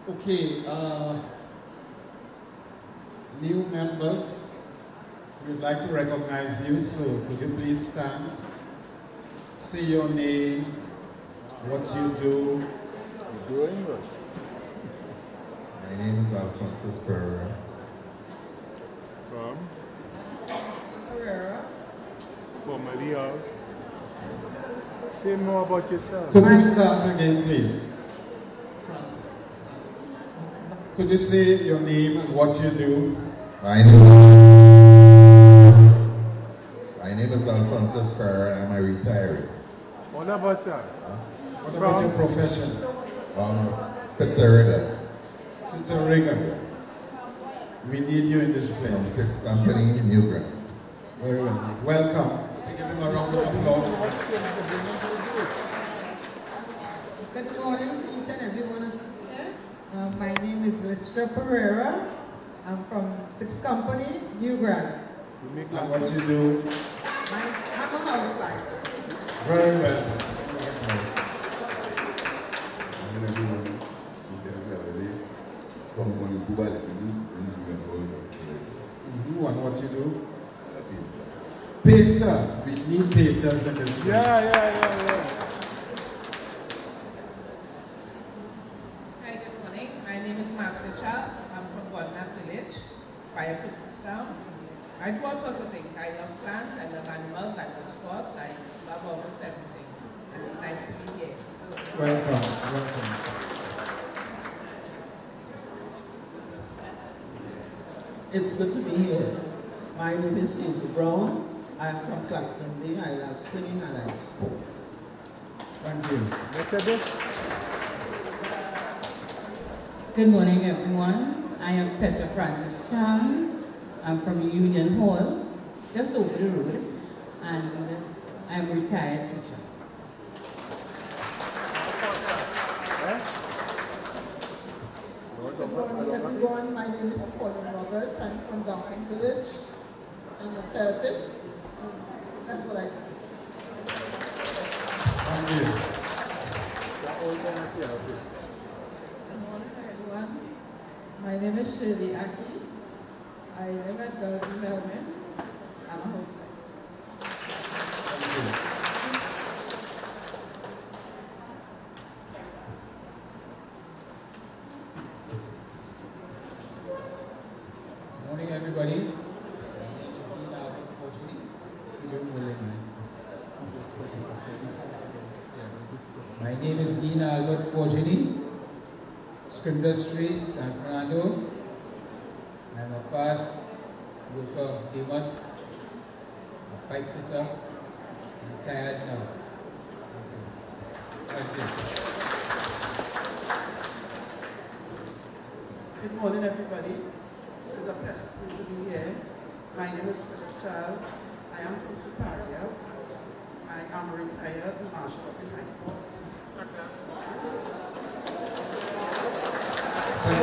Okay, new members, we'd like to recognize you, so could you please stand, say your name, what you do. You're doing good. My name is Alphonsus Pereira. From? Pereira. Formerly of? Say more about yourself. Could we start again, please? Could you say your name and what you do? My name is Alphonsus Pereira. I'm a retiree. One of us, sir. What about your profession? Peter. Rigger. We need you in this From place. this company, New Grant. Very well. Welcome. We give him a round of applause. Good morning to each and every one of you here. My name is Listra Pereira. I'm from Six Company, New Grant. And what you do? I'm a housewife. Very well. And what you do? Painter. We need painters in this place. Yeah. Hi, good morning. My name is Master Charles. I'm from Wadna Village, Fire Town. I do all sorts of things. I love plants, I love animals, I love sports, I love almost everything. And it's nice to be here. Welcome. It's good to be here. My name is Hazel Brown. I am from Clifton. I love singing and I love sports. Thank you. Good morning, everyone. I am Petra Francis Chang. I'm from Union Hall, just over the road, and I'm a retired teacher. Good morning, everyone. My name is Pauline Roberts. I'm from Duncan Village. I'm a therapist. That's what I do. Thank you. Good morning, everyone. My name is Shirley Aki. I live at Belgium, Melbourne. I'm a housewife. Good morning, everybody. My name is Dean Albert Forgini, Scribner Street, San Fernando. I'm a past worker famous, a pipe fitter, retired now. Thank you. Good morning, everybody. It's a pleasure to be here. My name is Phyllis Charles. I am from Siparia. I am a retired marshal in High Court. Good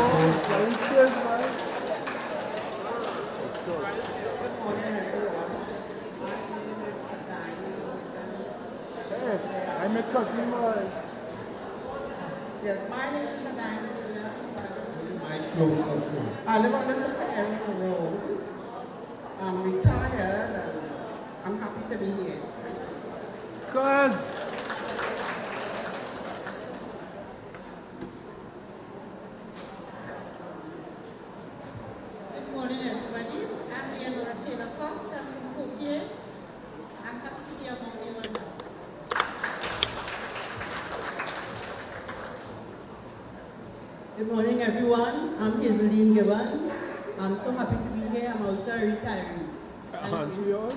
morning, everyone. My name is Adine. Hey, I'm a cousin. Yes, my name is Adine. Closer to. I live on the Second Road. I'm retired and I'm happy to be here. Cuz. Good morning, everybody. I'm Leonora Taylor Cox. I'm from Copier. I'm happy to be among you all now. Good morning, everyone. I'm Hazeline Gibbons. I'm so happy to be here. I'm also a retiree. Aren't we all?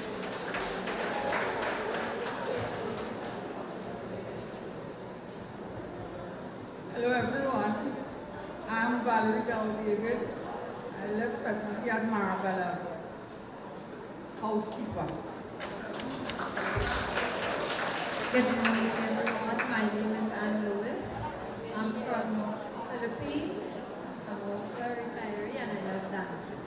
Hello, everyone. I'm Valerie Bell David. I live presently at Marabella, housekeeper. Good morning, everyone. My name is Anne Lewis. I'm from Philippines. I'm also a retiree and I love dancing.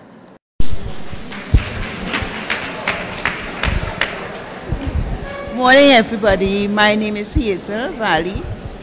Morning, everybody. My name is Hazel Valley.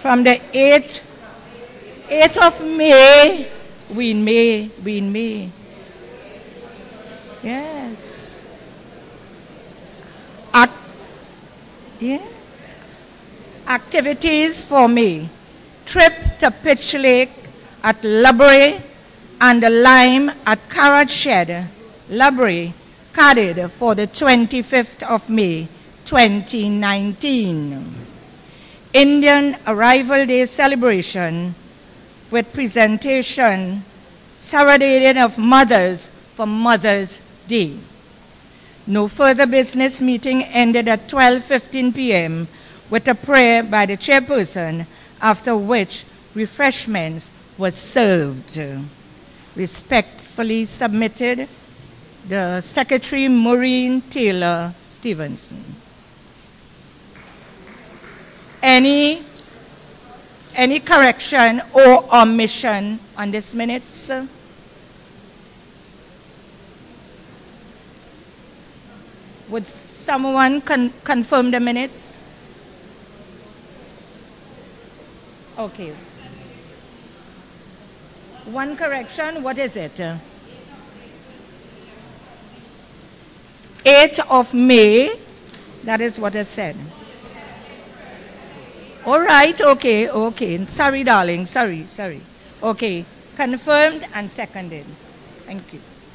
From the 8th of May, we in May. Yes. Activities for me. Trip to Pitch Lake at Labray and the Lime at Carrot Shed, Labray, carried for the 25th of May, 2019. Indian Arrival Day celebration with presentation, serenading of mothers for Mother's Day. No further business. Meeting ended at 12:15 p.m. with a prayer by the chairperson, after which refreshments were served. Respectfully submitted, the Secretary Maureen Taylor Stevenson. Any correction or omission on this minutes? Would someone confirm the minutes? Okay. One correction, what is it? 8th of May, that is what I said. All right, okay. Sorry, darling, sorry. Okay, confirmed and seconded. Thank you.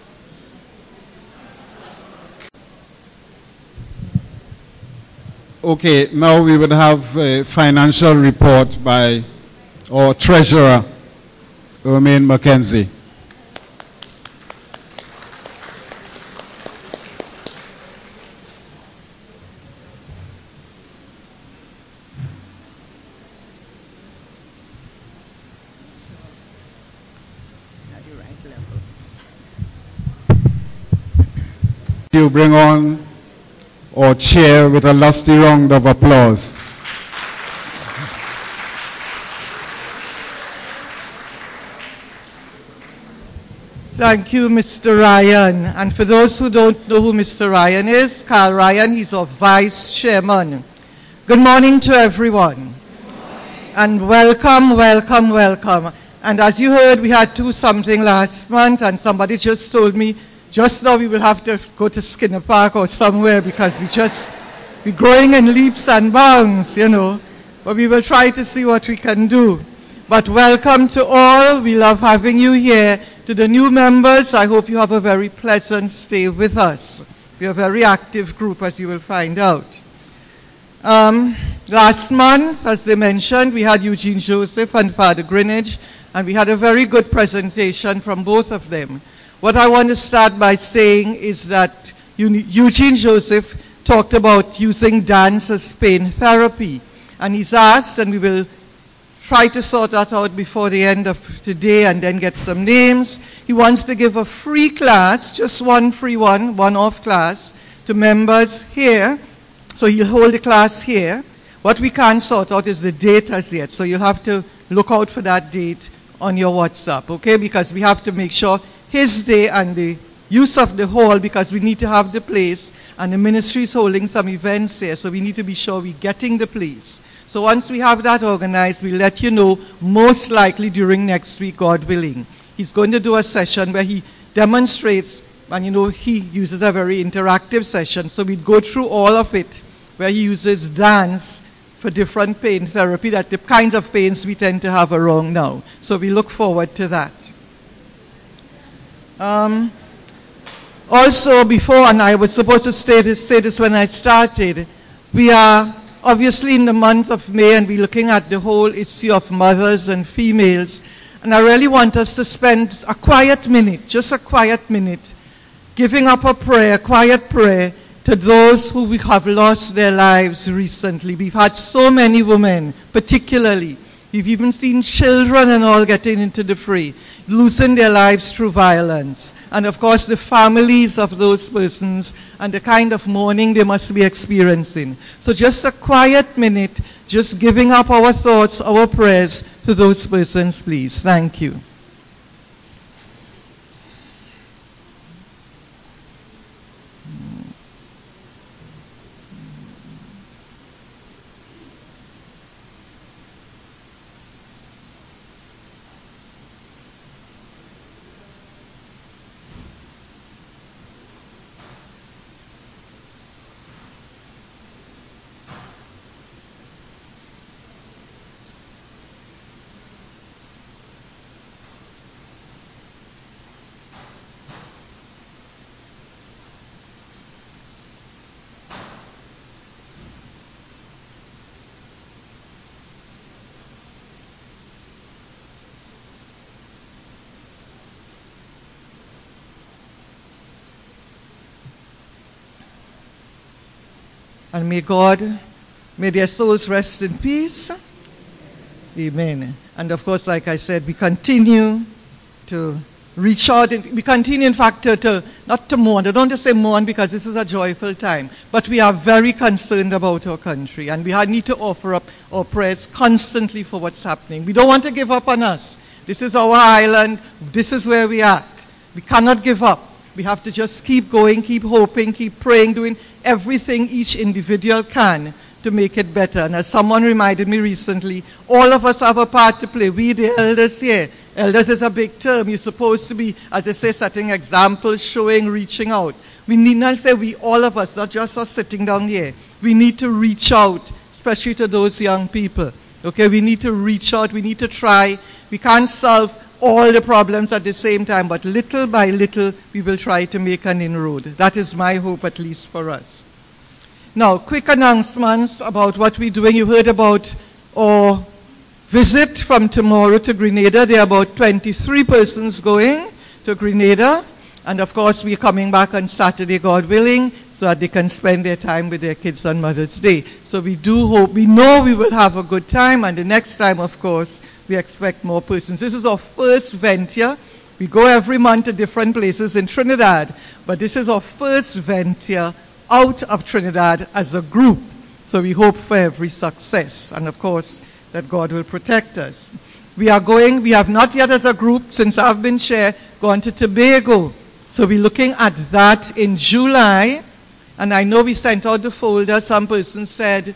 Okay, now we would have a financial report by our treasurer, Ermaine Mackenzie. You bring on our chair with a lusty round of applause. Thank you, Mr. Ryan. And for those who don't know who Mr. Ryan is, Carl Ryan, he's our vice chairman. Good morning to everyone. And welcome. And as you heard, we had 2-something last month, and somebody just told me, just now we will have to go to Skinner Park or somewhere because we're growing in leaps and bounds, you know. But we will try to see what we can do. But welcome to all. We love having you here. To the new members, I hope you have a very pleasant stay with us. We are a very active group, as you will find out. Last month, as they mentioned, we had Eugene Joseph and Father Greenidge, and we had a very good presentation from both of them. What I want to start by saying is that Eugene Joseph talked about using dance as pain therapy. And he's asked, and we will try to sort that out before the end of today and then get some names. He wants to give a free class, just one free one-off class to members here. So he'll hold the class here. What we can't sort out is the date as yet. So you'll have to look out for that date on your WhatsApp, okay? Because we have to make sure his day and the use of the hall, because we need to have the place, and the ministry is holding some events here, so we need to be sure we're getting the place. So once we have that organized, we'll let you know, most likely during next week, God willing. He's going to do a session where he demonstrates, and you know, he uses a very interactive session, so we'd go through all of it, where he uses dance for different pain therapy, that the kinds of pains we tend to have around now. So we look forward to that. Also, before, and I was supposed to say this when I started, we are obviously in the month of May, and we're looking at the whole issue of mothers and females. And I really want us to spend a quiet minute, just a quiet minute, giving up a prayer, quiet prayer, to those who have lost their lives recently. We've had so many women, particularly. We've even seen children and all getting into the fray, losing their lives through violence. And of course, the families of those persons and the kind of mourning they must be experiencing. So just a quiet minute, just giving up our thoughts, our prayers to those persons, please. Thank you. And may their souls rest in peace. Amen. And of course, like I said, we continue to reach out. We continue, in fact, to not to mourn. I don't want to say mourn because this is a joyful time. But we are very concerned about our country. And we need to offer up our prayers constantly for what's happening. We don't want to give up on us. This is our island. This is where we are at. We cannot give up. We have to just keep going, keep hoping, keep praying, doing everything each individual can to make it better. And as someone reminded me recently, all of us have a part to play. We, the elders here. Elders is a big term. You're supposed to be, as they say, setting examples, showing, reaching out. We need not say we, all of us, not just us sitting down here. We need to reach out, especially to those young people. Okay, we need to reach out. We need to try. We can't solve all the problems at the same time, but little by little, we will try to make an inroad. That is my hope, at least for us. Now, quick announcements about what we're doing. You heard about our visit from tomorrow to Grenada. There are about 23 persons going to Grenada. And of course, we're coming back on Saturday, God willing, so that they can spend their time with their kids on Mother's Day. So we do hope, we know we will have a good time, and the next time, of course, we expect more persons. This is our first venture. We go every month to different places in Trinidad, but this is our first venture out of Trinidad as a group. So we hope for every success, and of course, that God will protect us. We have not yet as a group, since I've been chair, gone to Tobago. So we're looking at that in July. And I know we sent out the folder. Some persons said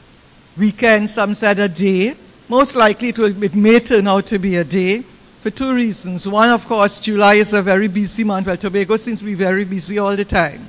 weekend, some said a day. Most likely it may turn out to be a day for two reasons. One, of course, July is a very busy month. Well, Tobago seems to be very busy all the time.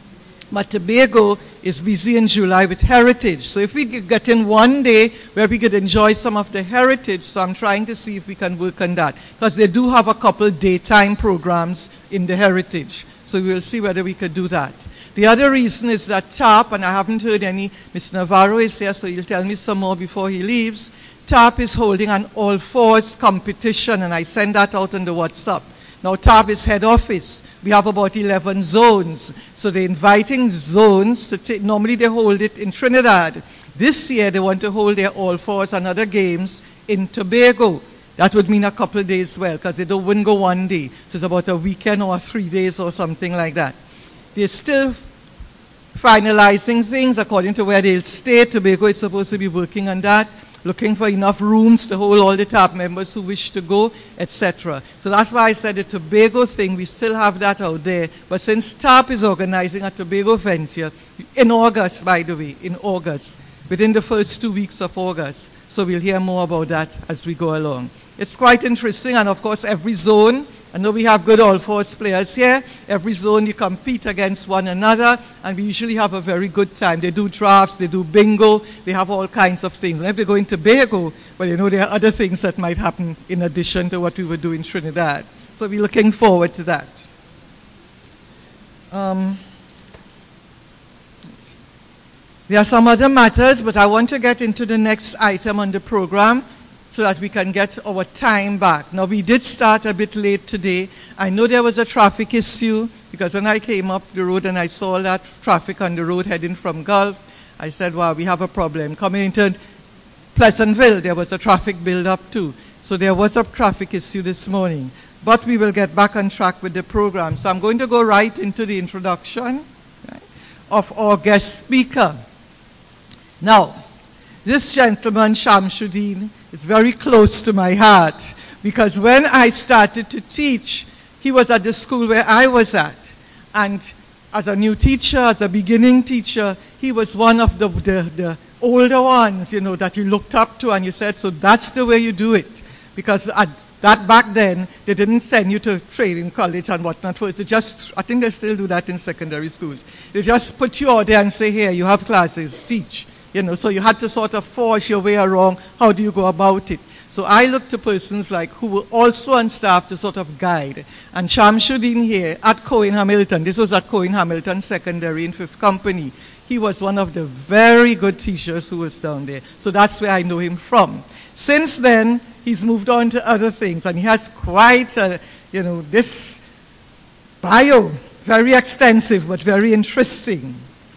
But Tobago is busy in July with heritage. So if we could get in one day where we could enjoy some of the heritage, so I'm trying to see if we can work on that. Because they do have a couple daytime programs in the heritage. So we'll see whether we could do that. The other reason is that TTARP, and I haven't heard any, Mr. Navarro is here, so he'll tell me some more before he leaves. TTARP is holding an all-fours competition, and I send that out on the WhatsApp. Now, TTARP is head office. We have about 11 zones. So they're inviting zones to take, normally they hold it in Trinidad. This year, they want to hold their all-fours and other games in Tobago. That would mean a couple of days, well, because they wouldn't go one day. So it's about a weekend or 3 days or something like that. They're still finalizing things according to where they'll stay. Tobago is supposed to be working on that, looking for enough rooms to hold all the TTARP members who wish to go, etc. So that's why I said the Tobago thing, we still have that out there. But since TTARP is organizing a Tobago venture, in August, by the way, in August, within the first 2 weeks of August, so we'll hear more about that as we go along. It's quite interesting, and of course every zone, I know we have good all-fours players here. Every zone you compete against one another, and we usually have a very good time. They do drafts, they do bingo, they have all kinds of things. And if they go into Tobago, well, you know, there are other things that might happen in addition to what we would do in Trinidad. So we're looking forward to that. There are some other matters, but I want to get into the next item on the program, so that we can get our time back. Now, we did start a bit late today. I know there was a traffic issue, because when I came up the road and I saw that traffic on the road heading from Gulf, I said, wow, we have a problem. Coming into Pleasantville, there was a traffic build-up too. So there was a traffic issue this morning. But we will get back on track with the program. So I'm going to go right into the introduction of our guest speaker. Now, this gentleman, Shamsuddin, is very close to my heart, because when I started to teach, he was at the school where I was at. And as a new teacher, as a beginning teacher, he was one of the older ones, you know, that you looked up to, and you said, so that's the way you do it. Because at that back then, they didn't send you to training college and whatnot first. They just, I think they still do that in secondary schools. They just put you out there and say, here, you have classes, teach. You know, so you had to sort of force your way along. How do you go about it? So I looked to persons like who were also on staff to sort of guide. And Shamsuddin here at Cohen Hamilton, this was at Cohen Hamilton Secondary in 5th Company. He was one of the very good teachers who was down there. So that's where I know him from. Since then, he's moved on to other things, and he has quite a, you know, this bio, very extensive but very interesting.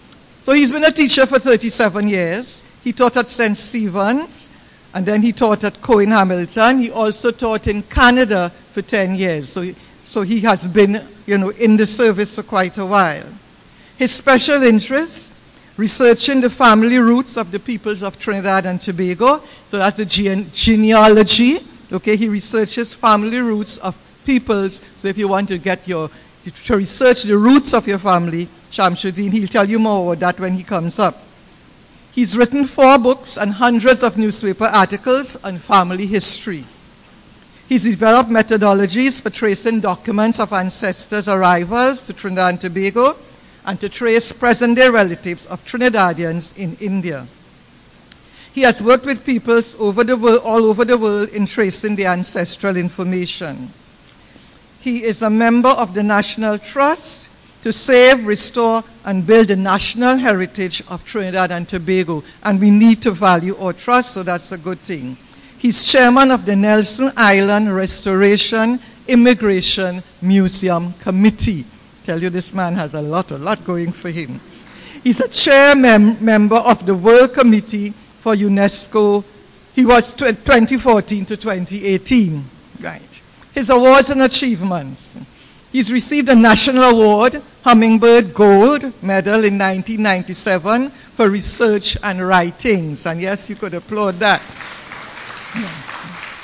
So he's been a teacher for 37 years. He taught at St. Stephen's, and then he taught at Cohen Hamilton. He also taught in Canada for 10 years. So he has been, in the service for quite a while. His special interests, researching the family roots of the peoples of Trinidad and Tobago. So that's the genealogy. Okay, he researches family roots of peoples. So if you want to to research the roots of your family, Shamsuddin, he'll tell you more about that when he comes up. He's written 4 books and hundreds of newspaper articles on family history. He's developed methodologies for tracing documents of ancestors' arrivals to Trinidad and Tobago and to trace present-day relatives of Trinidadians in India. He has worked with peoples all over the world in tracing their ancestral information. He is a member of the National Trust to save, restore, and build the national heritage of Trinidad and Tobago. And we need to value our trust, so that's a good thing. He's chairman of the Nelson Island Restoration Immigration Museum Committee. Tell you, this man has a lot going for him. He's a chair member of the World Committee for UNESCO. He was 2014 to 2018. Right. His awards and achievements. He's received a national award, Hummingbird Gold Medal in 1997 for research and writings. And yes, you could applaud that. Yes.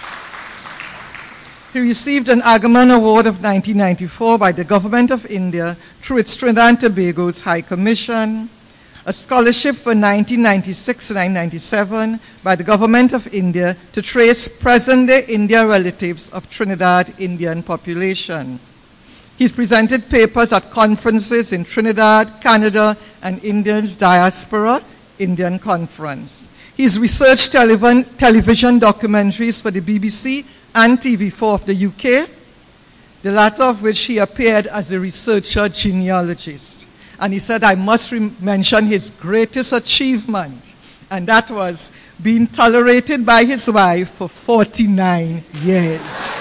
He received an Agaman Award of 1994 by the Government of India through its Trinidad and Tobago's High Commission, a scholarship for 1996 to 1997 by the Government of India to trace present-day India relatives of Trinidad Indian population. He's presented papers at conferences in Trinidad, Canada, and Indians Diaspora Indian Conference. He's researched television documentaries for the BBC and TV4 of the UK, the latter of which he appeared as a researcher genealogist. And he said, I must mention his greatest achievement, and that was being tolerated by his wife for 49 years.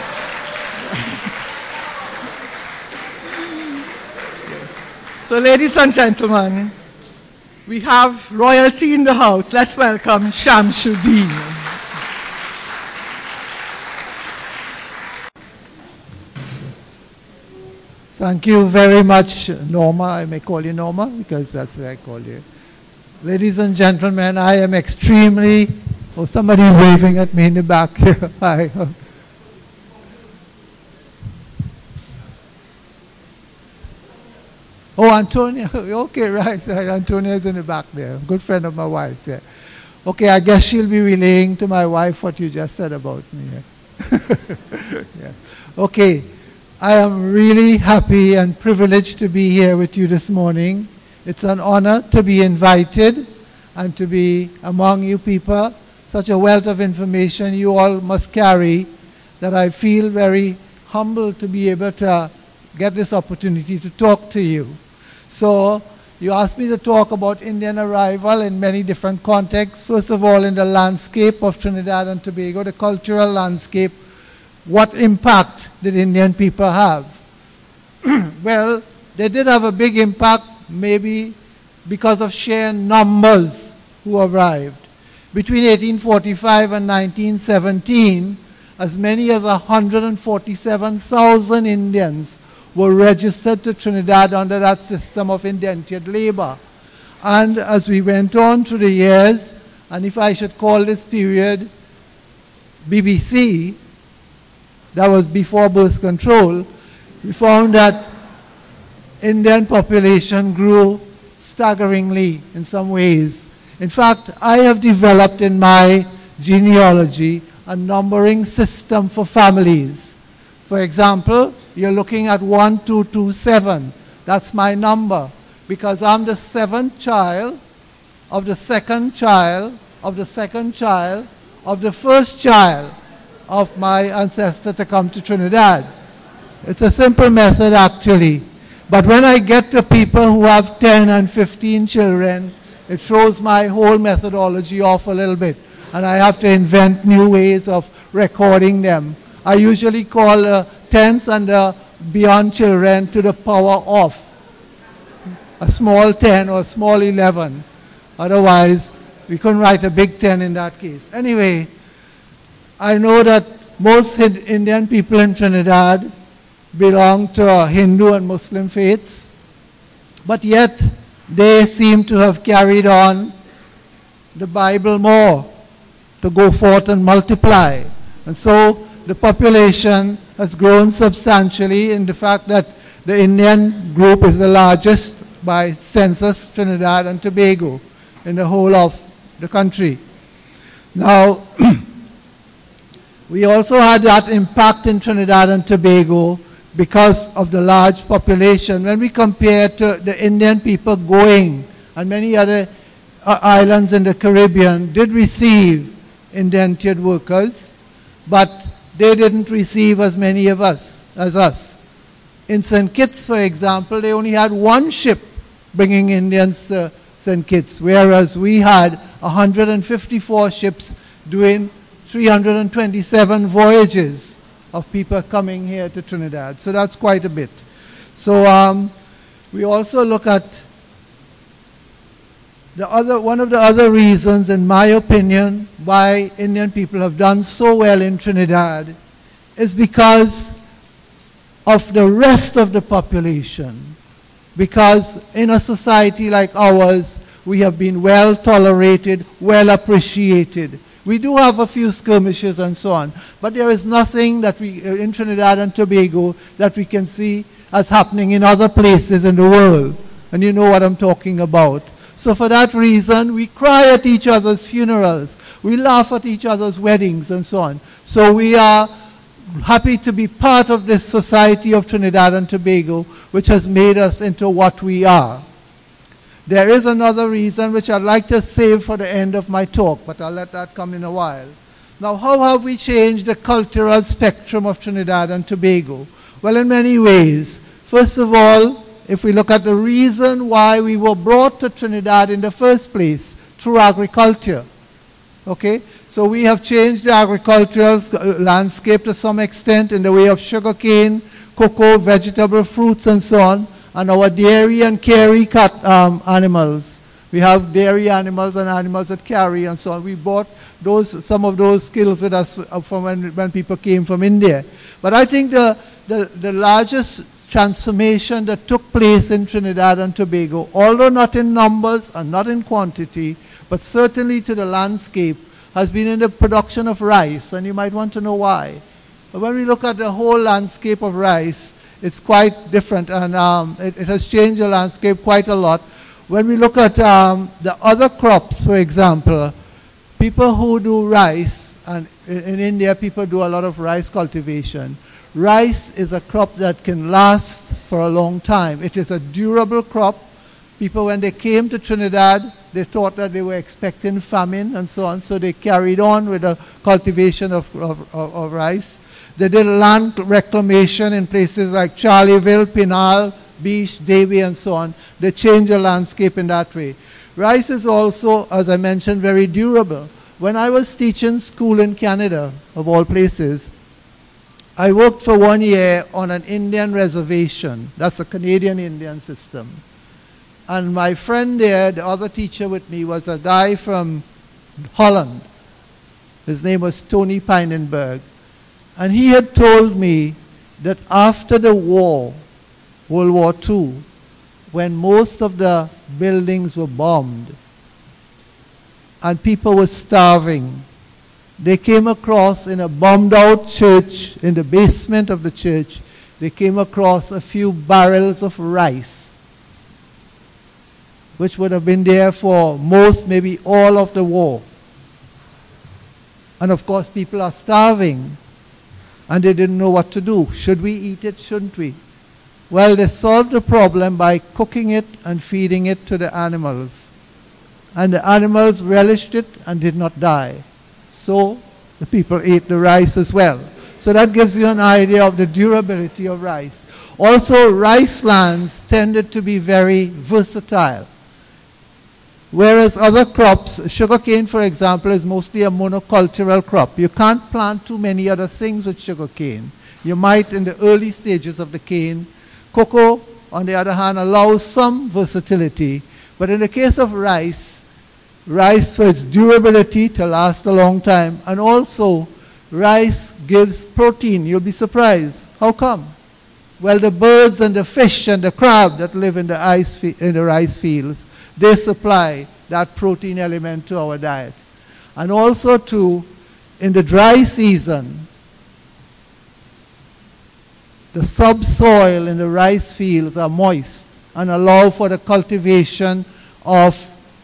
Yes. So, ladies and gentlemen, we have royalty in the house. Let's welcome Shamsuddin. Thank you very much, Norma. I may call you Norma because that's what I call you. Ladies and gentlemen, I am extremely... Oh, somebody's waving at me in the back here. Hi. Oh, Antonia. Okay, right. Antonia's in the back there. Good friend of my wife's. Yeah. Okay, I guess she'll be relaying to my wife what you just said about me. Yeah. Okay. I am really happy and privileged to be here with you this morning. It's an honor to be invited and to be among you people. Such a wealth of information you all must carry that I feel very humbled to be able to get this opportunity to talk to you. So you asked me to talk about Indian arrival in many different contexts. First of all, in the landscape of Trinidad and Tobago, the cultural landscape. What impact did Indian people have? Well, they did have a big impact, maybe because of sheer numbers who arrived. Between 1845 and 1917, as many as 147,000 Indians were registered to Trinidad under that system of indentured labor. And as we went on through the years, and if I should call this period BBC, that was before birth control, we found that Indian population grew staggeringly in some ways. In fact, I have developed in my genealogy a numbering system for families. For example, you're looking at 1227. That's my number because I'm the 7th child of the 2nd child of the 2nd child of the 1st child of my ancestor to come to Trinidad. It's a simple method actually. But when I get to people who have 10 and 15 children, it throws my whole methodology off a little bit. And I have to invent new ways of recording them. I usually call the tenths and the beyond children to the power of. a small 10 or a small 11. Otherwise, we couldn't write a big 10 in that case. Anyway, I know that most Indian people in Trinidad belong to Hindu and Muslim faiths, but yet they seem to have carried on the Bible more, to go forth and multiply. And so the population has grown substantially in the fact that the Indian group is the largest by census Trinidad and Tobago in the whole of the country. Now, we also had that impact in Trinidad and Tobago because of the large population. When we compare to the Indian people going, and many other islands in the Caribbean did receive indentured workers, but they didn't receive as many of us as us. In St. Kitts, for example, they only had one ship bringing Indians to St. Kitts, whereas we had 154 ships doing 327 voyages of people coming here to Trinidad. So that's quite a bit. So we also look at one of the other reasons, in my opinion, why Indian people have done so well in Trinidad is because of the rest of the population. Because in a society like ours, we have been well tolerated, well appreciated. We do have a few skirmishes and so on, but there is nothing that we, in Trinidad and Tobago, that we can see as happening in other places in the world. And you know what I'm talking about. So for that reason, we cry at each other's funerals. We laugh at each other's weddings and so on. So we are happy to be part of this society of Trinidad and Tobago, which has made us into what we are. There is another reason which I'd like to save for the end of my talk, but I'll let that come in a while. Now, how have we changed the cultural spectrum of Trinidad and Tobago? Well, in many ways. First of all, if we look at the reason why we were brought to Trinidad in the first place, through agriculture. Okay? So we have changed the agricultural landscape to some extent in the way of sugarcane, cocoa, vegetable, fruits, and so on. And our dairy and carry animals. We have dairy animals and animals that carry and so on. We brought some of those skills with us from when people came from India. But I think the largest transformation that took place in Trinidad and Tobago, although not in numbers and not in quantity, but certainly to the landscape, has been in the production of rice. And you might want to know why. But when we look at the whole landscape of rice, it's quite different, and it has changed the landscape quite a lot. When we look at the other crops, for example, people who do rice, and in India people do a lot of rice cultivation. Rice is a crop that can last for a long time. It is a durable crop. People, when they came to Trinidad, they thought that they were expecting famine and so on, so they carried on with the cultivation of rice. They did land reclamation in places like Charleville, Pinal, Beach, Davie, and so on. They changed the landscape in that way. Rice is also, as I mentioned, very durable. When I was teaching school in Canada, of all places, I worked for 1 year on an Indian reservation. That's a Canadian Indian system. And my friend there, the other teacher with me, was a guy from Holland. His name was Tony Pinenberg. And he had told me that after the war, World War II, when most of the buildings were bombed and people were starving, they came across in a bombed out church, in the basement of the church, they came across a few barrels of rice, which would have been there for most, maybe all of the war. And of course people are starving. And they didn't know what to do. Should we eat it? Shouldn't we? Well, they solved the problem by cooking it and feeding it to the animals. And the animals relished it and did not die. So the people ate the rice as well. So that gives you an idea of the durability of rice. Also, rice lands tended to be very versatile. Whereas other crops, sugarcane, for example, is mostly a monocultural crop. You can't plant too many other things with sugarcane. You might in the early stages of the cane. Cocoa on the other hand, allows some versatility. But in the case of rice, rice for its durability to last a long time, and also rice gives protein. You'll be surprised. How come? Well, the birds and the fish and the crab that live in the rice fields, they supply that protein element to our diets. And also too, in the dry season, the subsoil in the rice fields are moist and allow for the cultivation of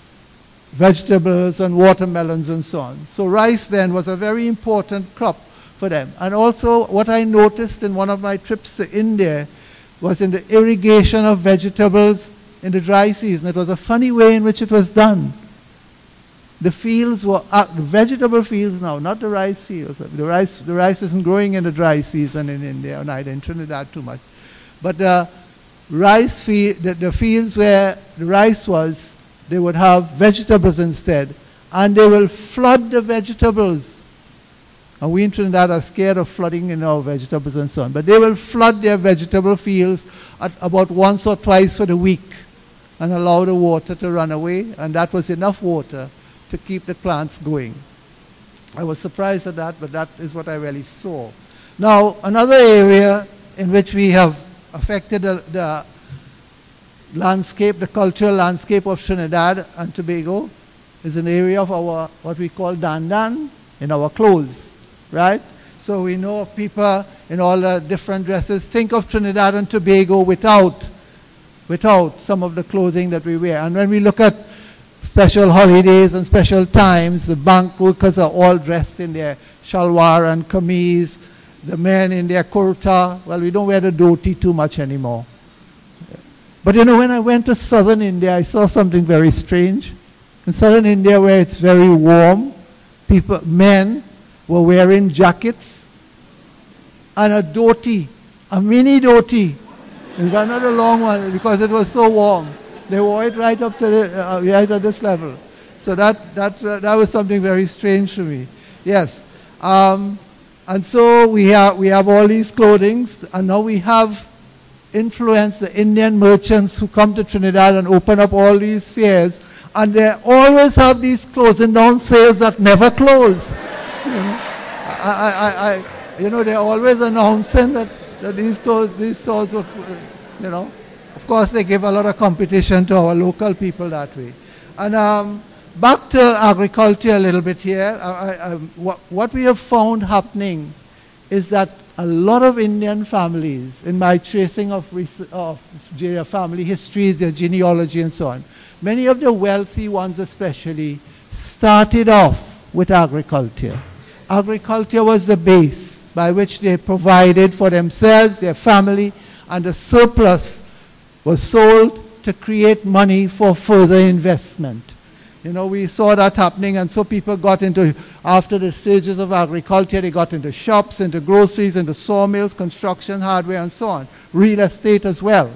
vegetables and watermelons and so on. So rice then was a very important crop for them. And also what I noticed in one of my trips to India was in the irrigation of vegetables in the dry season. It was a funny way in which it was done. The fields were, the vegetable fields now, not the rice fields. The rice isn't growing in the dry season in India, or neither in Trinidad too much. But the rice the fields where the rice was, they would have vegetables instead. And they will flood the vegetables. And we in Trinidad are scared of flooding in our vegetables and so on. But they will flood their vegetable fields at about once or twice for the week and allow the water to run away. And that was enough water to keep the plants going. I was surprised at that, but that is what I really saw. Now, another area in which we have affected the landscape, the cultural landscape of Trinidad and Tobago, is an area of our, what we call dandan, in our clothes, right? So we know of people in all the different dresses. Think of Trinidad and Tobago without some of the clothing that we wear. And when we look at special holidays and special times, the bank workers are all dressed in their shalwar and kameez, the men in their kurta. Well, we don't wear the dhoti too much anymore. But you know, when I went to southern India, I saw something very strange. In southern India, where it's very warm, men were wearing jackets and a dhoti, a mini dhoti. It was not a long one because it was so warm. They wore it right up to right at this level. So that was something very strange to me. Yes. And so we have all these clothings, and now we have influenced the Indian merchants who come to Trinidad and open up all these fairs, and they always have these closing down sales that never close. You know, they're always announcing that these stores will, you know. Of course, they give a lot of competition to our local people that way. And back to agriculture a little bit here. What we have found happening is that a lot of Indian families, in my tracing of their family histories, their genealogy and so on, many of the wealthy ones especially started off with agriculture. Agriculture was the base by which they provided for themselves, their family, and the surplus was sold to create money for further investment. You know, we saw that happening, and so people got into, after the stages of agriculture, they got into shops, into groceries, into sawmills, construction, hardware, and so on. Real estate as well.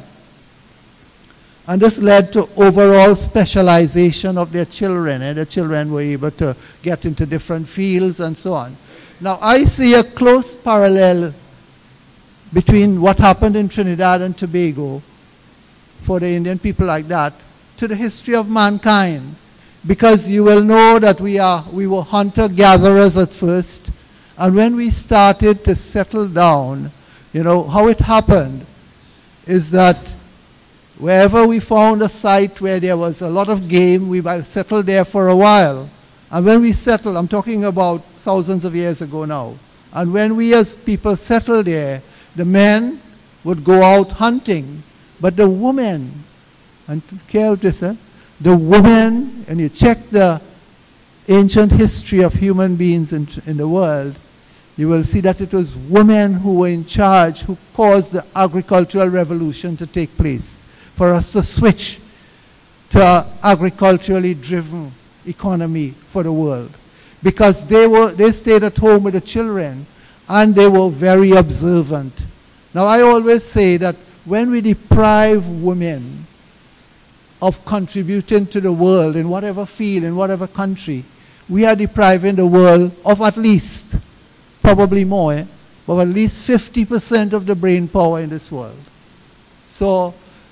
And this led to overall specialization of their children, and the children were able to get into different fields and so on. Now, I see a close parallel between what happened in Trinidad and Tobago for the Indian people like that to the history of mankind. Because you will know that we were hunter-gatherers at first, and when we started to settle down, you know, how it happened is that wherever we found a site where there was a lot of game, we will settle there for a while. And when we settled, I'm talking about thousands of years ago now, and when we as people settled there, the men would go out hunting, but the women, and care of this, the women, and you check the ancient history of human beings in the world, you will see that it was women who were in charge, who caused the agricultural revolution to take place, for us to switch to agriculturally driven economy for the world. Because they stayed at home with the children, and they were very observant. Now, I always say that when we deprive women of contributing to the world in whatever field, in whatever country, we are depriving the world of at least, probably more, but at least 50% of the brain power in this world. So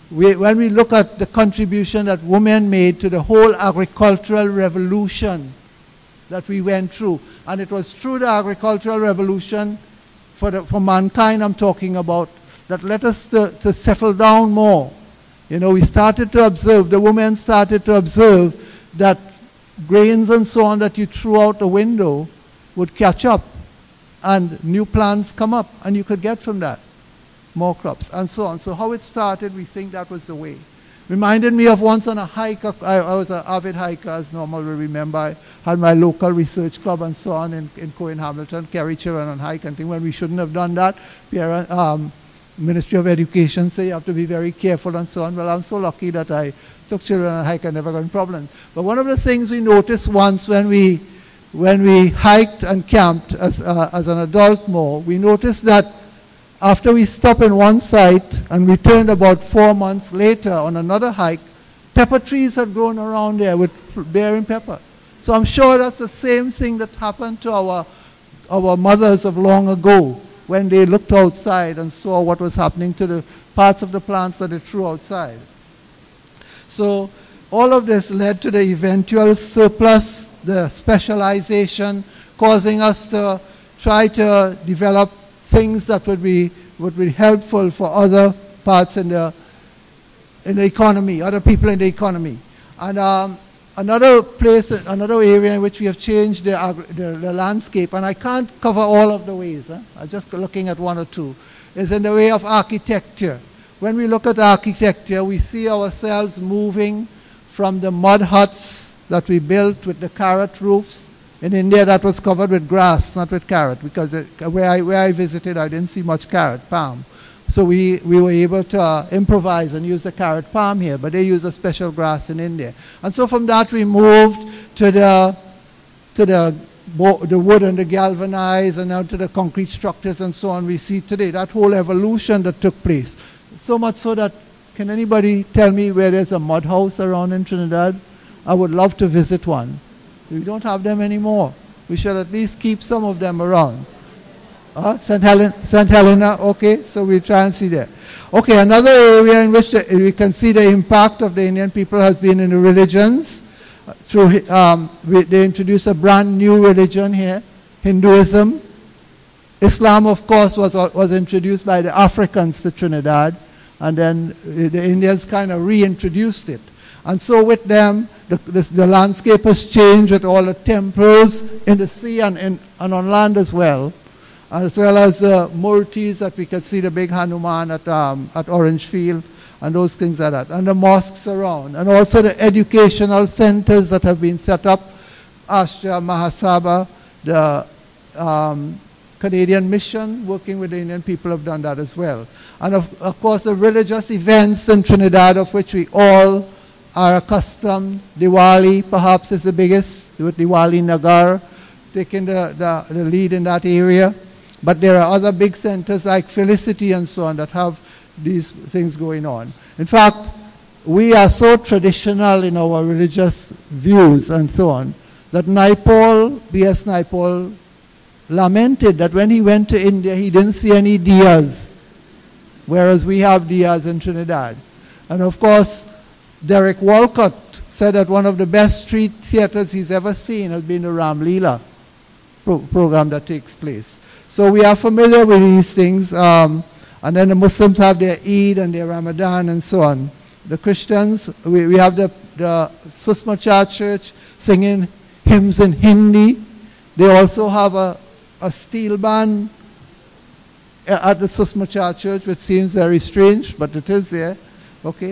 when we look at the contribution that women made to the whole agricultural revolution that we went through, and it was through the agricultural revolution for mankind I'm talking about, that led us to settle down more. You know, we started to observe, the women started to observe that grains and so on that you threw out the window would catch up and new plants come up, and you could get from that more crops and so on. So how it started, we think that was the way. Reminded me of once on a hike. I was an avid hiker, as normal will remember. I had my local research club and so on in Cohen Hamilton, carry children on hike and things when we shouldn't have done that. Ministry of Education say you have to be very careful and so on. Well, I'm so lucky that I took children on a hike and never got in problems. But one of the things we noticed once when we hiked and camped as an adult more, we noticed that after we stopped in one site and returned about 4 months later on another hike, pepper trees had grown around there with bearing pepper. So I'm sure that's the same thing that happened to our mothers of long ago when they looked outside and saw what was happening to the parts of the plants that they threw outside. So all of this led to the eventual surplus, the specialization, causing us to try to develop things that would be helpful for other parts in the economy, other people in the economy. And another area in which we have changed the landscape, and I can't cover all of the ways, I'm just looking at one or two, is in the way of architecture. When we look at architecture, we see ourselves moving from the mud huts that we built with the carrot roofs. In India, that was covered with grass, not with carrot, because where I visited, I didn't see much carrot palm. So we were able to improvise and use the carrot palm here, but they use a special grass in India. And so from that, we moved to the wood and the galvanized, and now to the concrete structures and so on we see today. That whole evolution that took place. So much so that, can anybody tell me where there's a mud house around in Trinidad? I would love to visit one. We don't have them anymore. We should at least keep some of them around. St. Helena, okay, so we'll try and see that. Okay, another area in which we can see the impact of the Indian people has been in the religions. They introduced a brand new religion here, Hinduism. Islam, of course, was introduced by the Africans to Trinidad, and then the Indians kind of reintroduced it. And so with them, the landscape has changed with all the temples in the sea and on land as well as murtis that we can see, the big Hanuman at Orange Field and those things like that, and the mosques around, and also the educational centers that have been set up. Ashtra, Mahasabha, the Canadian Mission, working with the Indian people, have done that as well. And of course the religious events in Trinidad, of which we all are accustomed. Diwali perhaps is the biggest, with Diwali Nagar taking the lead in that area. But there are other big centers like Felicity and so on that have these things going on. In fact, we are so traditional in our religious views and so on that B.S. Naipaul lamented that when he went to India he didn't see any diyas, whereas we have diyas in Trinidad. And of course, Derek Walcott said that one of the best street theaters he's ever seen has been the Ram Leela program that takes place. So we are familiar with these things. And then the Muslims have their Eid and their Ramadan and so on. The Christians, we have the Susma Church singing hymns in Hindi. They also have a steel band at the Susma Church, which seems very strange, but it is there. Okay.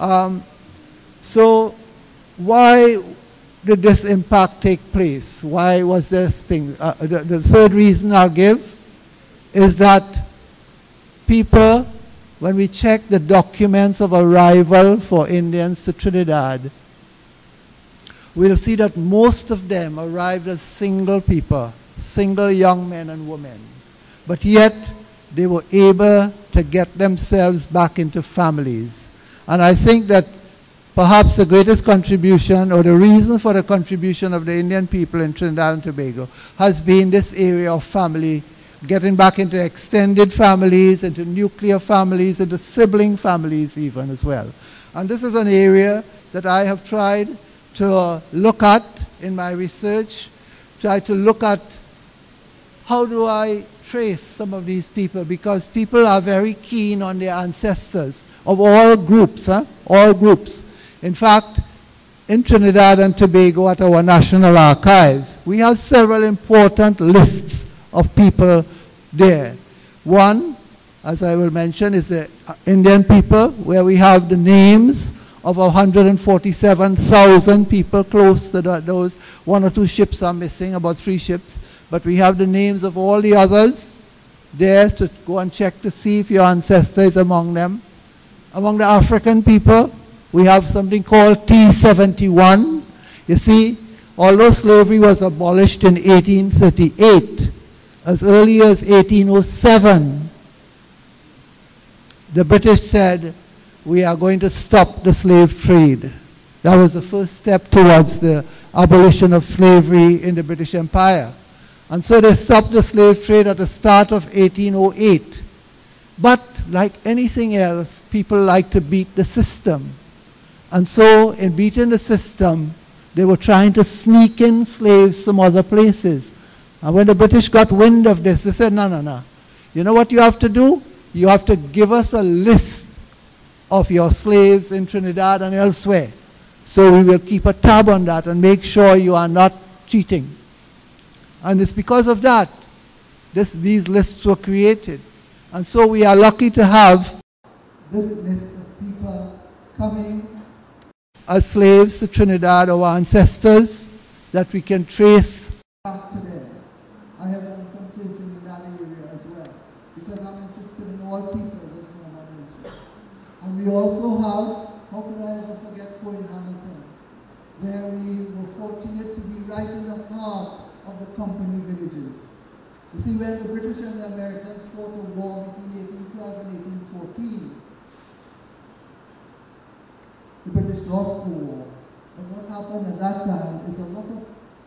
So why did this impact take place? Why was this thing? The third reason I'll give is that people, when we check the documents of arrival for Indians to Trinidad, we'll see that most of them arrived as single people, single young men and women. But yet, they were able to get themselves back into families. And I think that perhaps the greatest contribution, or the reason for the contribution of the Indian people in Trinidad and Tobago, has been this area of family getting back into extended families, into nuclear families, into sibling families even as well. And this is an area that I have tried to look at in my research, try to look at how do I trace some of these people, because people are very keen on their ancestors of all groups, all groups. In fact, in Trinidad and Tobago at our National Archives, we have several important lists of people there. One, as I will mention, is the Indian people, where we have the names of 147,000 people close to those. 1 or 2 ships are missing, about 3 ships. But we have the names of all the others there to go and check to see if your ancestor is among them. Among the African people, we have something called T71. You see, although slavery was abolished in 1838, as early as 1807, the British said, we are going to stop the slave trade. That was the first step towards the abolition of slavery in the British Empire. And so they stopped the slave trade at the start of 1808. But like anything else, people like to beat the system. And so in beating the system, they were trying to sneak in slaves from other places. And when the British got wind of this, they said, no, no, no. You know what you have to do? You have to give us a list of your slaves in Trinidad and elsewhere. So we will keep a tab on that and make sure you are not cheating. And it's because of that these lists were created. And so we are lucky to have this list of people coming as slaves to Trinidad, our ancestors, that we can trace back to them. I have done some tracing in that area as well, because I'm interested in all people, as Norman mentioned. And we also have, how could I ever forget Cohen Hamilton, where we were fortunate to be right in the heart of the company villages. You see, when the British and the Americans fought a war between 1812 and 1814, the British lost the war. But what happened at that time is a lot of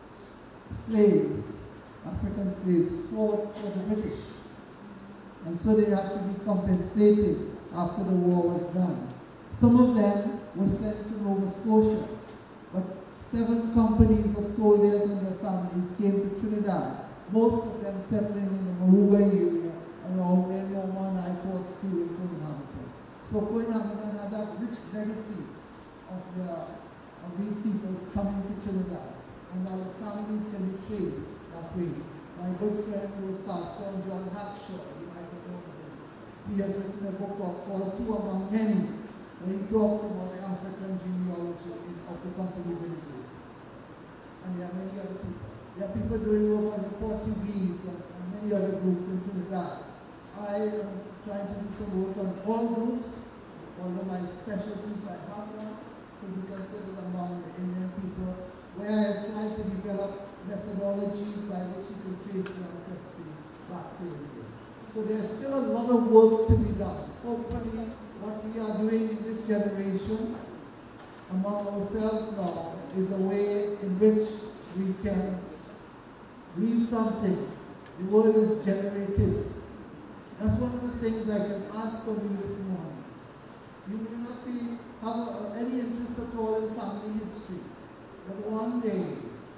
slaves, African slaves, fought for the British. And so they had to be compensated after the war was done. Some of them were sent to Nova Scotia, but 7 companies of soldiers and their families came to Trinidad, most of them settling in the Maruga area around where Norman and I taught school in Cohen Hamilton. So Cohen Hamilton has a rich legacy of these peoples coming to Trinidad, and our families can be traced that way. My good friend who was Pastor John Hackshaw, you might have known him. He has written a book called Two Among Many, where he talks about the African genealogy of the company villages. And there are many other people. There are people doing work on the Portuguese and many other groups in Trinidad. I am trying to do some work on all groups, although my specialties I have one to be considered among the Indian people, where I have tried to develop methodologies by which you can trace the ancestry back to India. So there's still a lot of work to be done. Hopefully, what we are doing in this generation among ourselves now is a way in which we can leave something. The word is generative. That's one of the things I can ask of you this morning. You may not have any interest at all in family history, but one day,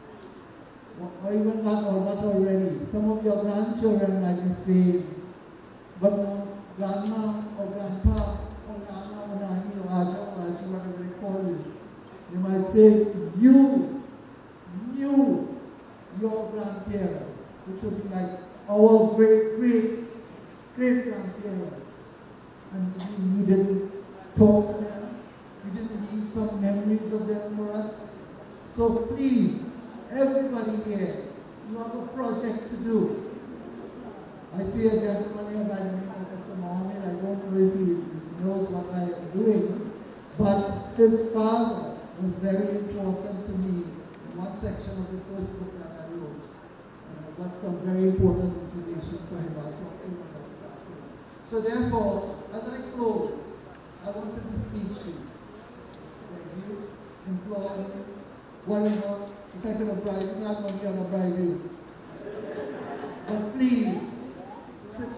or even not, or not already, some of your grandchildren might be saying, but grandma or grandpa or nana or nani or aja or aji, whatever they call you, you might say, you knew your grandparents, which would be like our great-great-great-grandparents, and you didn't talk to them, you didn't leave some memories of them for us. So please, everybody here, you have a project to do. I see a gentleman here by the name of Mr. Mohammed. I don't know if he knows what I am doing, but his father was very important to me in one section of the first book that I wrote. And I got some very important information for him. I'll talk to him about that. So therefore, as I close, I want to beseech you, that you implore me, whatever, if I could have bribed, I'm not going to bribe you. But please,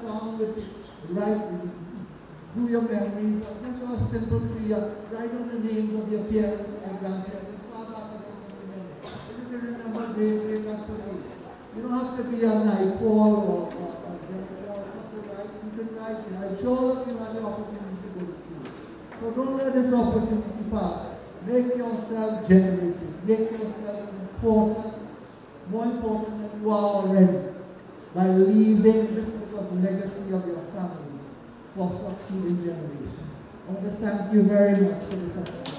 down with write, do your memories, just a simple tree, write down the names of your parents and your grandparents, as far back as you can remember. If you can remember great, that's okay. You don't have to be a Naipaul or to write. You can write. I'm sure all of you had the opportunity to go to school. So don't let this opportunity pass. Make yourself generative. Make yourself important, more important than you are already, by leaving this sort of legacy of your family for succeeding generations. I want to thank you very much for this opportunity.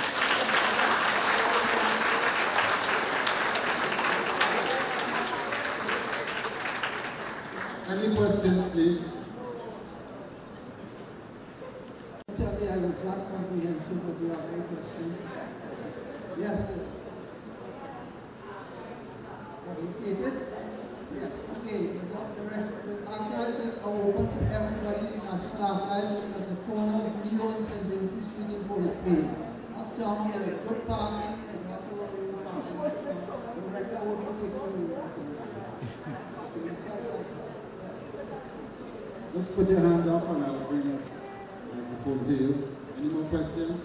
Any questions, please? Tell me I was not comprehensive, but you have any questions? Yes, sir. Educated? Yes, okay. The archives are open to everybody. The National Archives is at the corner of Rio and St. Vincent Street in Hollis Bay. Uptown, there is good parking, and you have to worry about parking. The record will take you. Just put your hand up and I'll bring the microphone to you. Any more questions?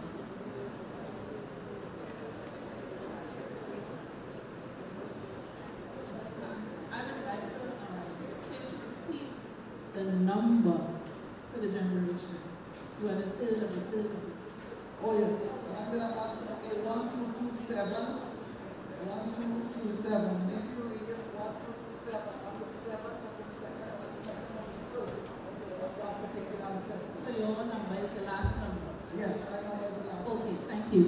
I would like to repeat the number for the generation. You are the third of the third of the. Oh yes, okay, 1227, 1227. If you read it, 1227, So your number is the last number? Yes, my number is the last number. Okay, thank you.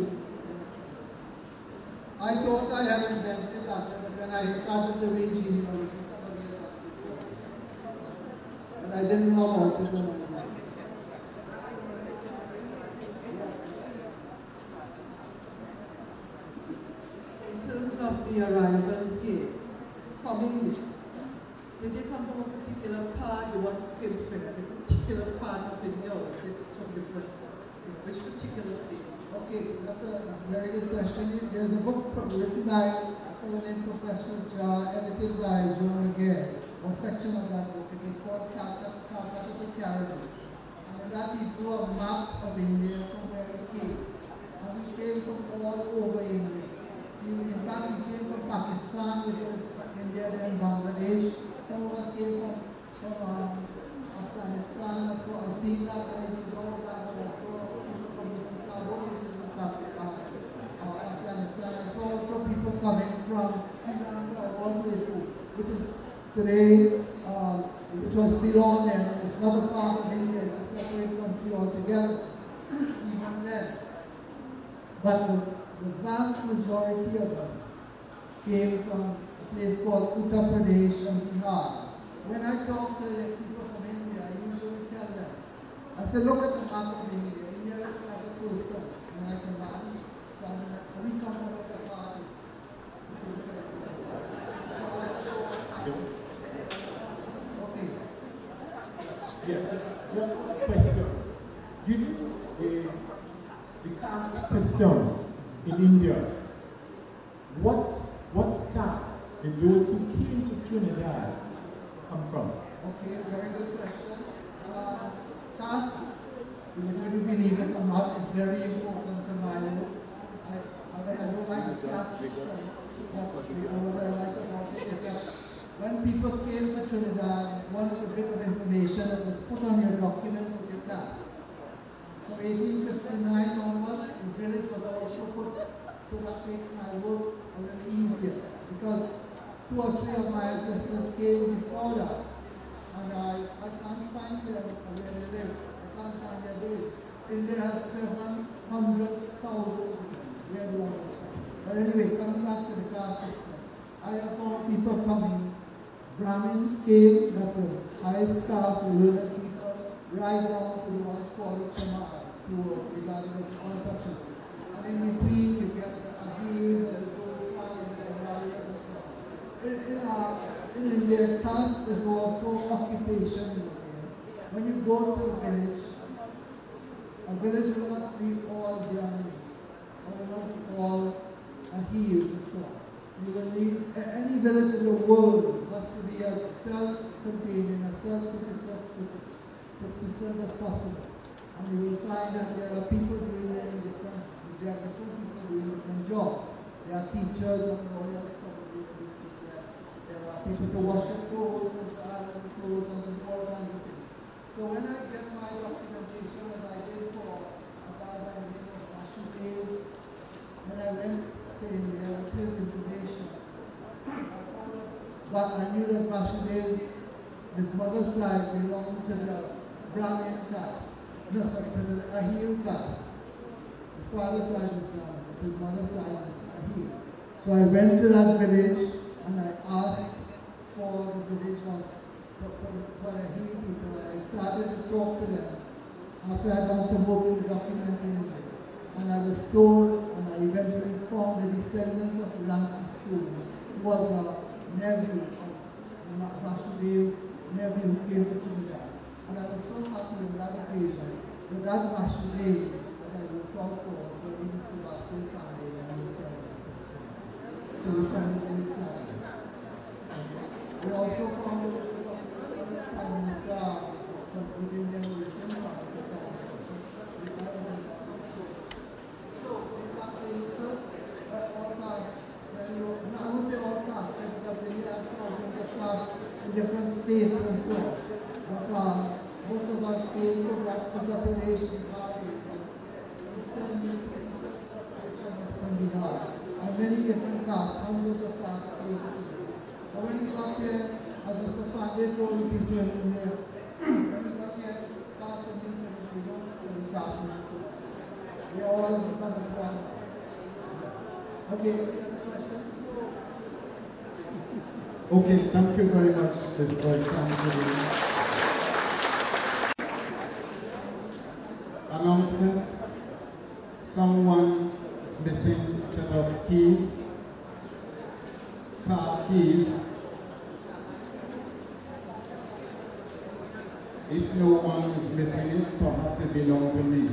I thought I had invented that, but when I started the regime, but I didn't know about it when I was in terms of the arrival here, from India, did they come from a particular part? You want Clifton, a particular part of India, or from different, which particular place? Okay, that's a very good question. There's a book written by a fellow named Professor Jar, edited by Joan Regair, a section of that book. It is called Calcutta to Caribou. And in that he drew a map of India from where he came. And he came from all over India. In fact, he came from Pakistan, which was India, then Bangladesh. Some of us came from Afghanistan, so I've seen that when I used to go back when I saw people coming from Kabul, which is in Afghanistan. I saw also people coming from Sri Lanka, all places, which is today, which was Ceylon then, and it's not a part of India, it's a separate country altogether, even then. But the vast majority of us came from a place called Uttar Pradesh and Bihar. When I talk to people from India, I usually tell them, I say, look at the map of India. India looks like a person, like a man standing there. We come from like a party. Okay. Yeah, just a question. Given the caste system in India, what caste did those who came to Trinidad come from? Okay, very good question. Caste, whether you believe it or not, is very important to my life. I don't like the caste system, but what I like about it is that when people came to Trinidad, one of the bit of information that was put on your document was your caste. From 1859 onwards, the village was also put, so that makes my work a little easier, because 2 or 3 of my ancestors came before that, and I can't find them where they live. I can't find their village. India has 700,000 where do I go? But anyway, coming back to the caste system, I have found people coming. Brahmins came, that's the highest caste, learned people, right down to the ones called Chamars, who were regarded as untouchables. And in between, you get the Agis and the Gopal and the Warriors and so on. In India, caste is also occupation in a way. When you go to a village will not be all Brahmins, or will not be all Ahirs and so on. You will need, any village in the world must to be as self-contained, as self-subsistent as possible. And you will find that there are people doing different people doing different jobs. There are teachers and lawyers probably. There are people to wash the clothes and to iron the clothes and to do all kinds of things. So when I get my documentation, as I did for a guy by the name of Rashid, when I went to India with his information, but I knew that Rashid, his mother's side belonged to the Brahmin caste. No, sorry, to the Ahil caste. His father's side was Brahmin, but his mother's side was Ahil. So I went to that village and I asked for the village of for the Ahil people, and I started to talk to them after I had done some work in the documents in India. And I was told, and I eventually found the descendants of Lankisu, who was a nephew of Rashid's nephew who came to Trinidad. And I was so happy on that occasion that Rashid that I worked out for was when he was the last family and he was prime minister. So we found this really sad. We also found the prime minister from within the origin family. I would say all castes, because India has thousands of castes in different states and so on. But most of us came from Uttar Pradesh, Eastern Western Bihar, and many different castes, hundreds of castes came to India. But when we got here, as Mr. Pandey told the people in India, when we got here, caste and difference, we don't really caste and difference. We all become one. Okay. Okay, thank you very much, Mr. Chancellor. Announcement. Someone is missing a set of keys, car keys. If no one is missing it, perhaps it belongs to me.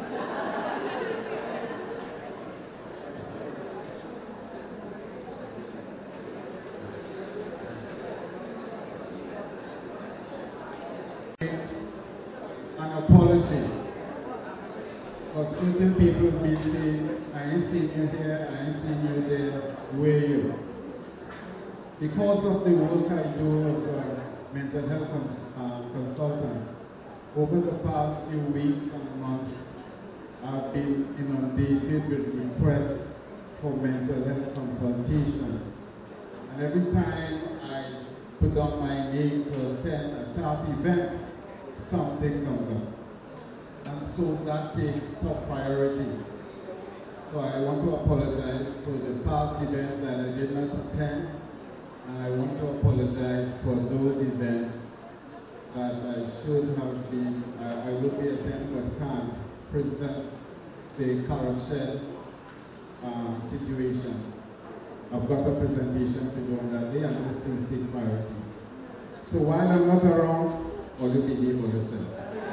An apology for certain people being saying, I ain't seen you here, I ain't seen you there, where are you? Because of the work I do as a mental health consultant, over the past few weeks and months, I've been inundated with requests for mental health consultation. And every time I put down my name to attend a TTARP event, something comes up. And so that takes top priority. So I want to apologize for the past events that I did not attend, and I want to apologize for those events that I should have been, I will be attending but can't. For instance, the current shed situation. I've got a presentation to do on that day, and those things take priority. So while I'm not around, all you behave on yourself.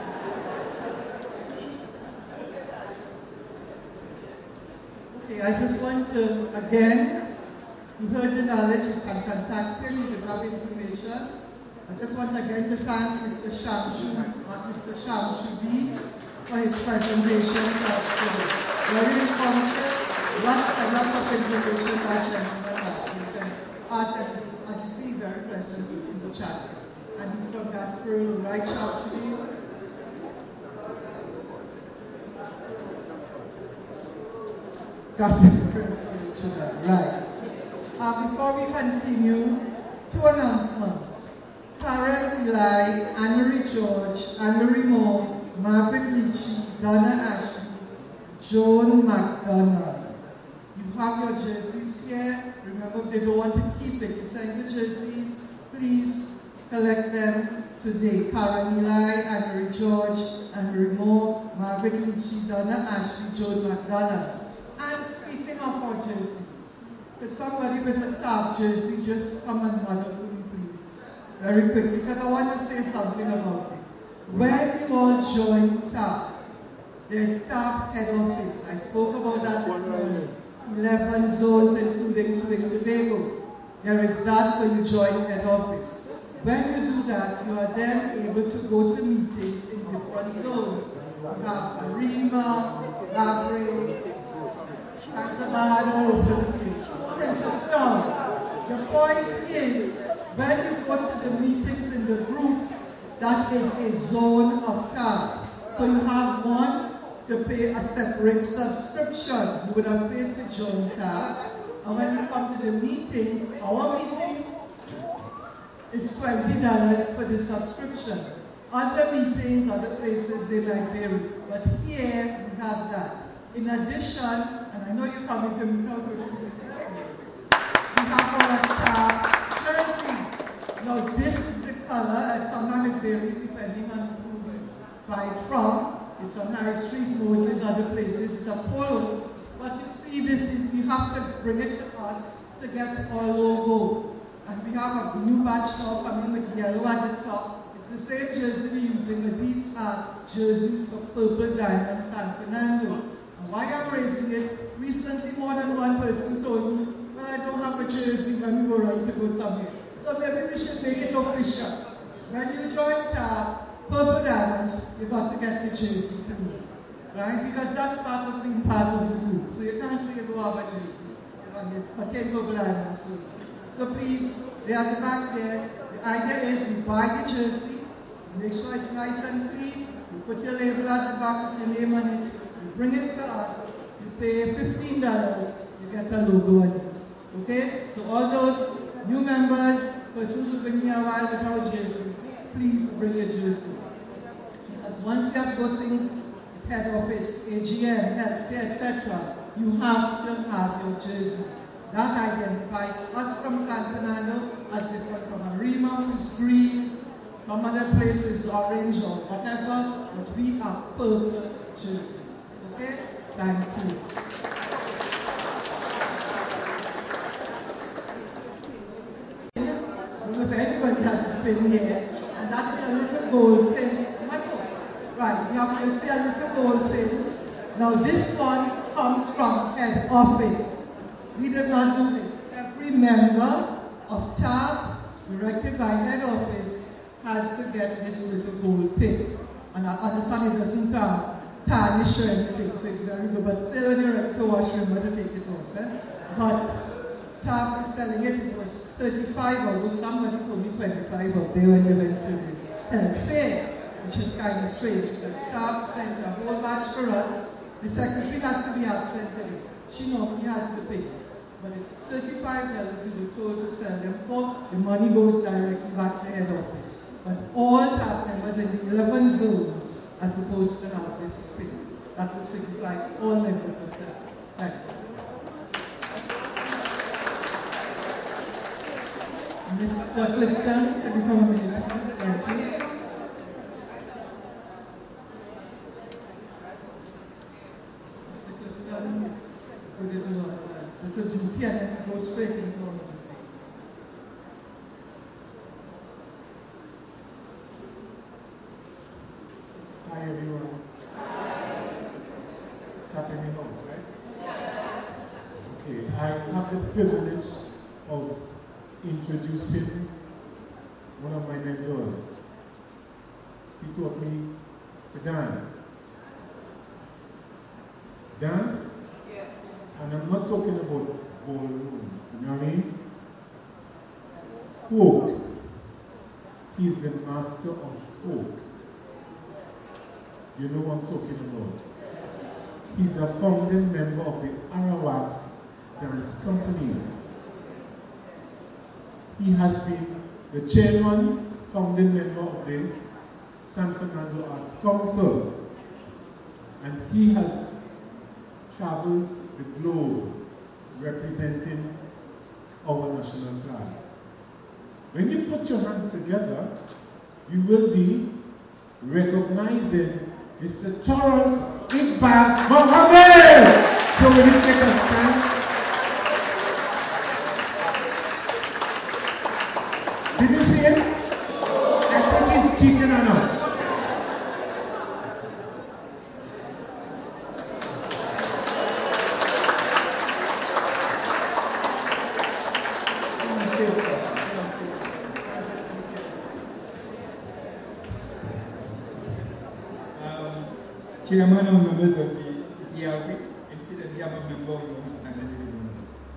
Okay, I just want to, again, you heard the knowledge, you can contact him, you can have information. I just want again to thank Mr. Shamshudi for his presentation. That's very informative. Lots and lots of information that gentleman has. You can ask him, and you see very pleasant in the chat. And he's from Gaspereau, right, Shamshudi? Right. Before we continue, two announcements. Karen Eli, Anne-Marie George, Anne-Marie Moore, Margaret Leachy, Donna Ashley, Joan McDonald. You have your jerseys here. Remember, if they don't want to keep it, you send your jerseys. Please collect them today. Karen Eli, Anne-Marie George, Anne-Marie Moore, Margaret Leachy, Donna Ashley, Joan McDonald. And speaking of our jerseys, could somebody with a TTARP jersey just come and model for me, please? Very quickly, because I want to say something about it. When you all join TTARP, there's TTARP head office. I spoke about that this morning. 11 zones, including Trinidad Tobago. There is that, so you join head office. When you do that, you are then able to go to meetings in different zones. We have Arima, Labre, Taxamad, all over the place. Princess Town. The point is, when you go to the meetings in the groups, that is a zone of TARP. So you have one to pay a separate subscription. You would have paid to join TARP. And when you come to the meetings, our meeting is $20 for the subscription. Other meetings, other places, they might vary. But here, we have that. In addition, and I know you're coming to me, we have our TARP jerseys. Now, this is the color, and sometimes it varies depending on who you buy it from. It's on High Street, Moses, other places, it's a polo. But you see, you have to bring it to us to get our logo. And we have a new batch now coming with yellow at the top. It's the same jersey we're using, but these are jerseys for Purple Diamond San Fernando. And why I'm raising it, recently more than one person told me, well, I don't have a jersey when we were ready to go somewhere. So maybe we should make it official. When you join TARP, Purple Diamonds, you got to get your jersey, please. Right? Because that's part of being part of the group. So you can't say you don't have a jersey. You take Purple Diamonds. So please, they are the back there. The idea is you buy the jersey, make sure it's nice and clean, you put your label at the back with your name on it, you bring it to us, you pay $15, you get a logo on it. Okay? So all those new members, persons who've been here a while without jersey, please bring your jersey. Because once we have got things at head office, AGM, healthcare, etc., you have to have your jerseys. That identifies us from San Fernando as different from Arima, who's green, some other places orange or whatever, but we are purple jerseys. Okay? Thank you. I don't know if anybody has a pin here, and that is a little gold pin. Right, you have to see a little gold pin. Now this one comes from head office. We did not do this. Every member of TARP, directed by head office, has to get this little gold pin. And I understand it doesn't tarnish or anything, so it's very good. But still, when you're ready to wash, remember to take it off. But TARP is selling it. It was 35, although somebody told me 25 out there when we went to the health fair, which is kind of strange because TARP sent a whole batch for us. The secretary has to be absent today. She normally has the pins, but it's $35 we were told to sell them for. The money goes directly back to head office. But all TARP members in the 11 zones are supposed to have this pin. That would signify all members of TARP. Thank you. Mr. Clifton, can you come a minute, please? Thank you. Mr. Clifton. We're going to do a little duty and then go straight into all of this. Hi everyone. Tapping me house, right? Okay, I have the privilege of introducing one of my mentors. He taught me to dance. Dance? And I'm not talking about ballroom, you know what I mean? Folk. He's the master of folk. You know what I'm talking about. He's a founding member of the Arawaks Dance Company. He has been the chairman, founding member of the San Fernando Arts Council. And he has traveled the globe representing our national flag. When you put your hands together, you will be recognizing Mr. Torrance Iqbal Mohammed. So will you take a stand? Did you see him? I think he's cheating or not. chairman and members of the TTARP, incidentally I'm a member of the Homes Standards Union.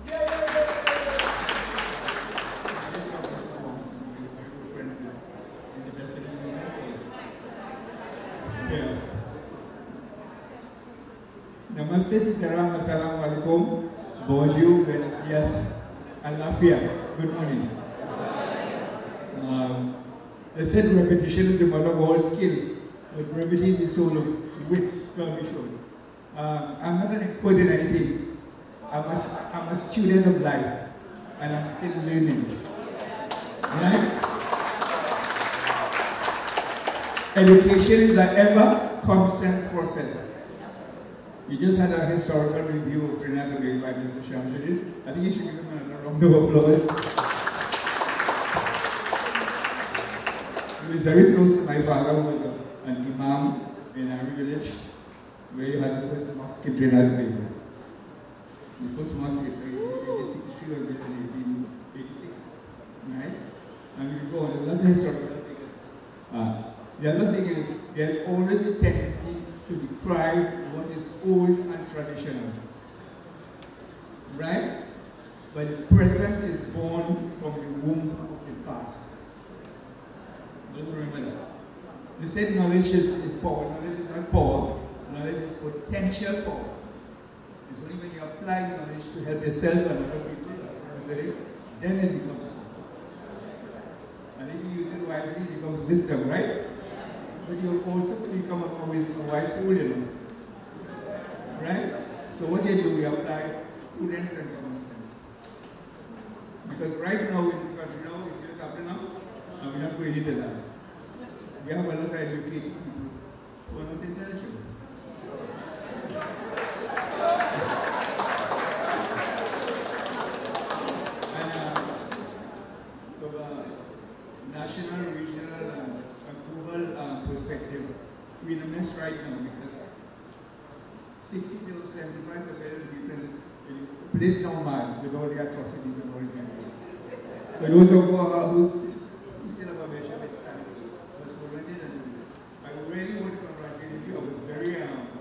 Namaste, Sitaram, Assalamu alaikum, bonjour, buenos dias, alafia, good morning. They said repetition is the mother of all skill, but brevity is the soul of wit, so we should. I'm not an expert in anything. I'm a student of life, and I'm still learning. Right? Education is an ever constant process. We just had a historical review of Trinidad Tobago by Mr. Shamshadid. I think you should give him another round of applause. He was very close to my father, who was an imam in our village, where you had the first mosque in Trinidad Tobago. The first mosque in 1863 was in 1886, right? And we go on, there's another historical thing. The other thing is, there's always a tendency to decry what is old and traditional, right? But the present is born from the womb of the past. Don't remember that. They said knowledge is power. Knowledge is not power. Knowledge is potential power. It's only when you apply knowledge to help yourself and other people, then it becomes power. And if you use it wisely, it becomes wisdom, right? But you also become a wise fool, you know. Right? So what do? You apply prudence and common sense. Because right now in this country now, it's just happening now, and we're not going into that. We have a lot of educated people who are not intelligent. And from a national, regional, and global perspective, we're in a mess right now because 60 to 75% of the people in this place now mad with all the atrocities and all that. So those who still have a measure of stand, was already and I really want to congratulate you. I was very,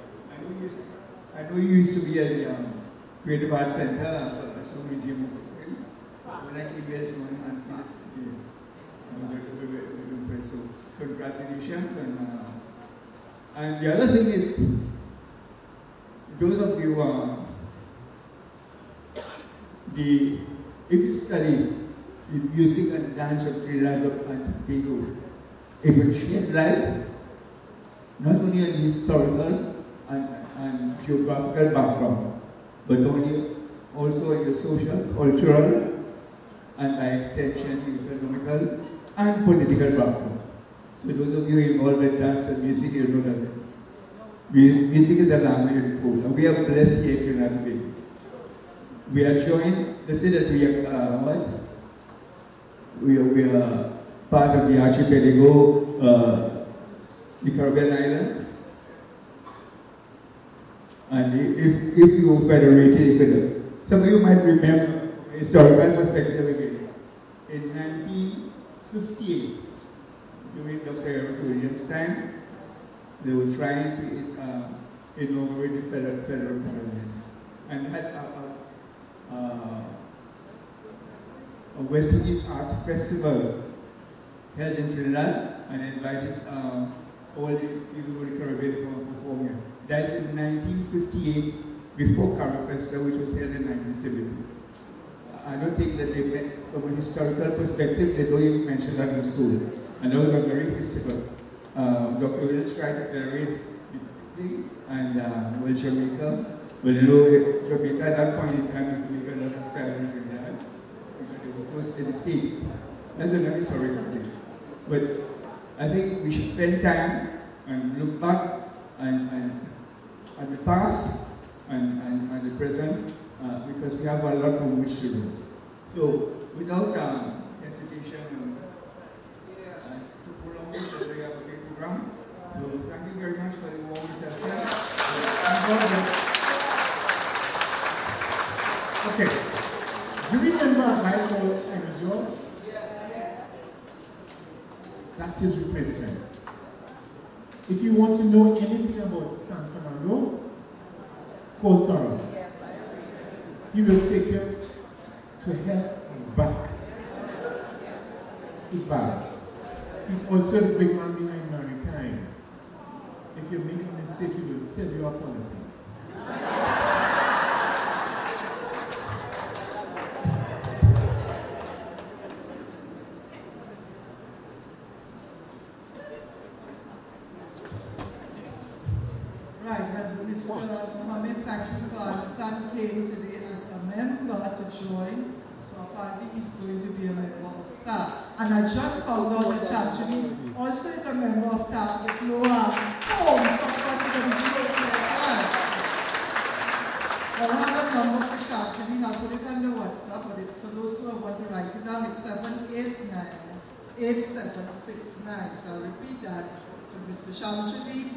I know you used to be at the Creative Arts Center at some museum. When I came here this morning, I'm still very impressed. So congratulations. And the other thing is, those of you if you study the music and dance of Trinidad and Tobago, it will shed light not only on historical and geographical background, but also on your social, cultural, and by extension, economical and political background. So those of you involved in dance and music, you know that music is the language of the folk, and we are blessed here in Trinidad and Tobago. We are joined, they say that we are part of the archipelago, the Caribbean island. And if you federated, you could, some of you might remember a historical perspective again. In 1958, during Dr. Eric Williams' time, they were trying to inaugurate the federal parliament and had a West Indian Arts Festival held in Trinidad and invited all the people from the Caribbean to come and perform here. That is in 1958, before Carifesta, which was held in 1970. I don't think that they met, from a historical perspective, they don't even mention that in the school. And those are very historical. Dr. Williams tried to federate the thing, and well, Jamaica, well, you know, Jamaica at that point in time is to make a lot of style in Trinidad, because they were close to the States. That's another historical thing. But I think we should spend time and look back at the past and the present, because we have a lot from which to do. So, without hesitation, to prolong this, we have a great program. So, thank you very much for the warm reception. Okay. Do you remember a guy called Henry George? That's his replacement. If you want to know anything about San Fernando, call Torrance. He will take you to hell and back. Iqbal. He's also the big man behind Maritime. If you make a mistake, he will sell you a policy. Right, well, Mr. Mohammed, thank you for our son came today as a member to join. So apparently he's going to be a member of TARP. And I just found out that actually also is a member of TARP with Noah Holmes, of course, he's going to be able to class. Well, I have a number for Shantini. I'll put it on the WhatsApp, but it's for those who want to write it down. It's 789-8769. So I'll repeat that. Mr. Shamshadi,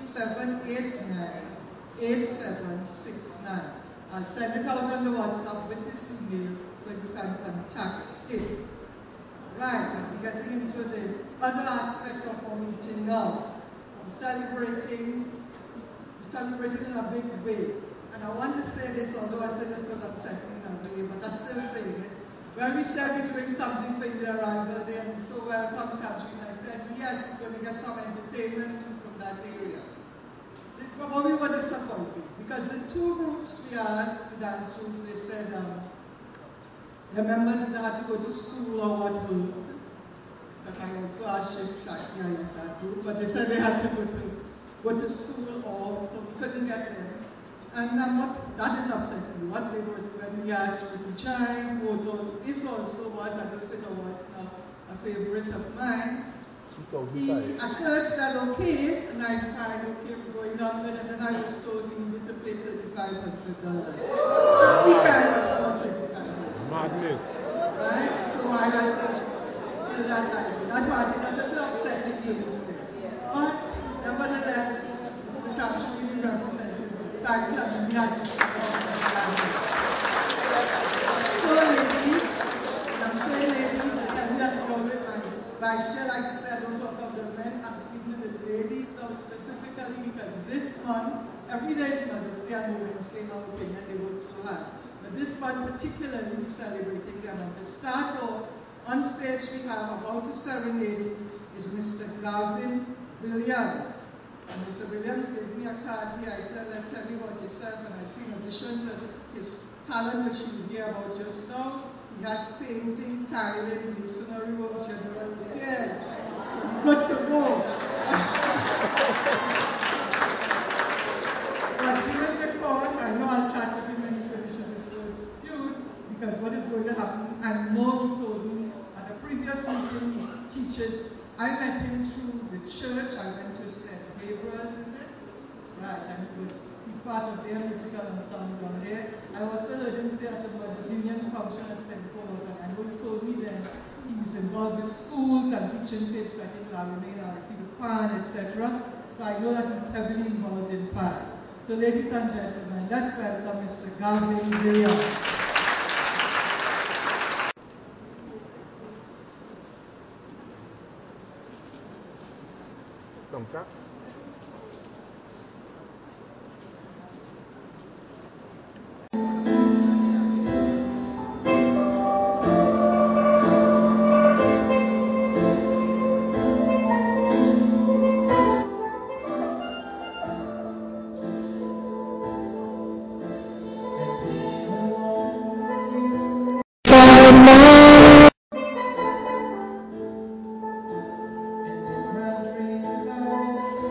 789-8769. I'll send it out on the WhatsApp with his email so you can contact him. Right, we're getting into the other aspect of our meeting now. We're celebrating in a big way. And I want to say this, although I said this was upsetting in a way, but I'm still saying it. When we said we're doing something for the arrival day and so welcome Shamshadi, I said yes, we're going to get some entertainment from that area. But we were disappointed because the two groups we asked, the dance groups, they said the members either had to go to school or what work. Because I also asked Chef Shaki in that group, but they said they had to go to school or so we couldn't get them. And that didn't upset me. What they was when we asked Ricky Chai, who this also was, I don't know if it was now a favorite of mine. He at first said okay, and I tried okay, going on with it, and I was told we needed to pay $3,500. We can't afford $3,500. Madness. Right? So I had to tell that idea. That's why I said that's a little upsetting for this thing. But nevertheless, Mr. Shamshi really represented the fact that we had this so ladies, I'm saying ladies, I tell you that with my vice chair, like I said, I don't talk about the men, I'm speaking to the ladies now specifically because this month, every day is Mother's Day and Wednesday, in my opinion, they work so hard. But this month particularly, we're celebrating them. And to start off, on stage we have about to serenade is Mr. Galvin Williams. And Mr. Williams gave me a card here. I said, tell me about yourself. And I see in addition to his talent, which you hear about just now, he has painting, tiling, masonry work, general repairs. So good to go. But during the course, I know I'll chat with him when he finishes his first feud, because what is going to happen, I know he told me at a previous meeting he teaches. I met him through the church. I went to St. Gabriel's, is it? Right, and he's part of their musical ensemble down there. I also heard him there at the Mothers Union function at St. Paul's, and I know he told me then he's involved with schools and teaching kids like in Larry the Pan, etc. So I know that he's heavily involved in PAN. So ladies and gentlemen, let's welcome Mr. Galvin Williams. And in my dreams I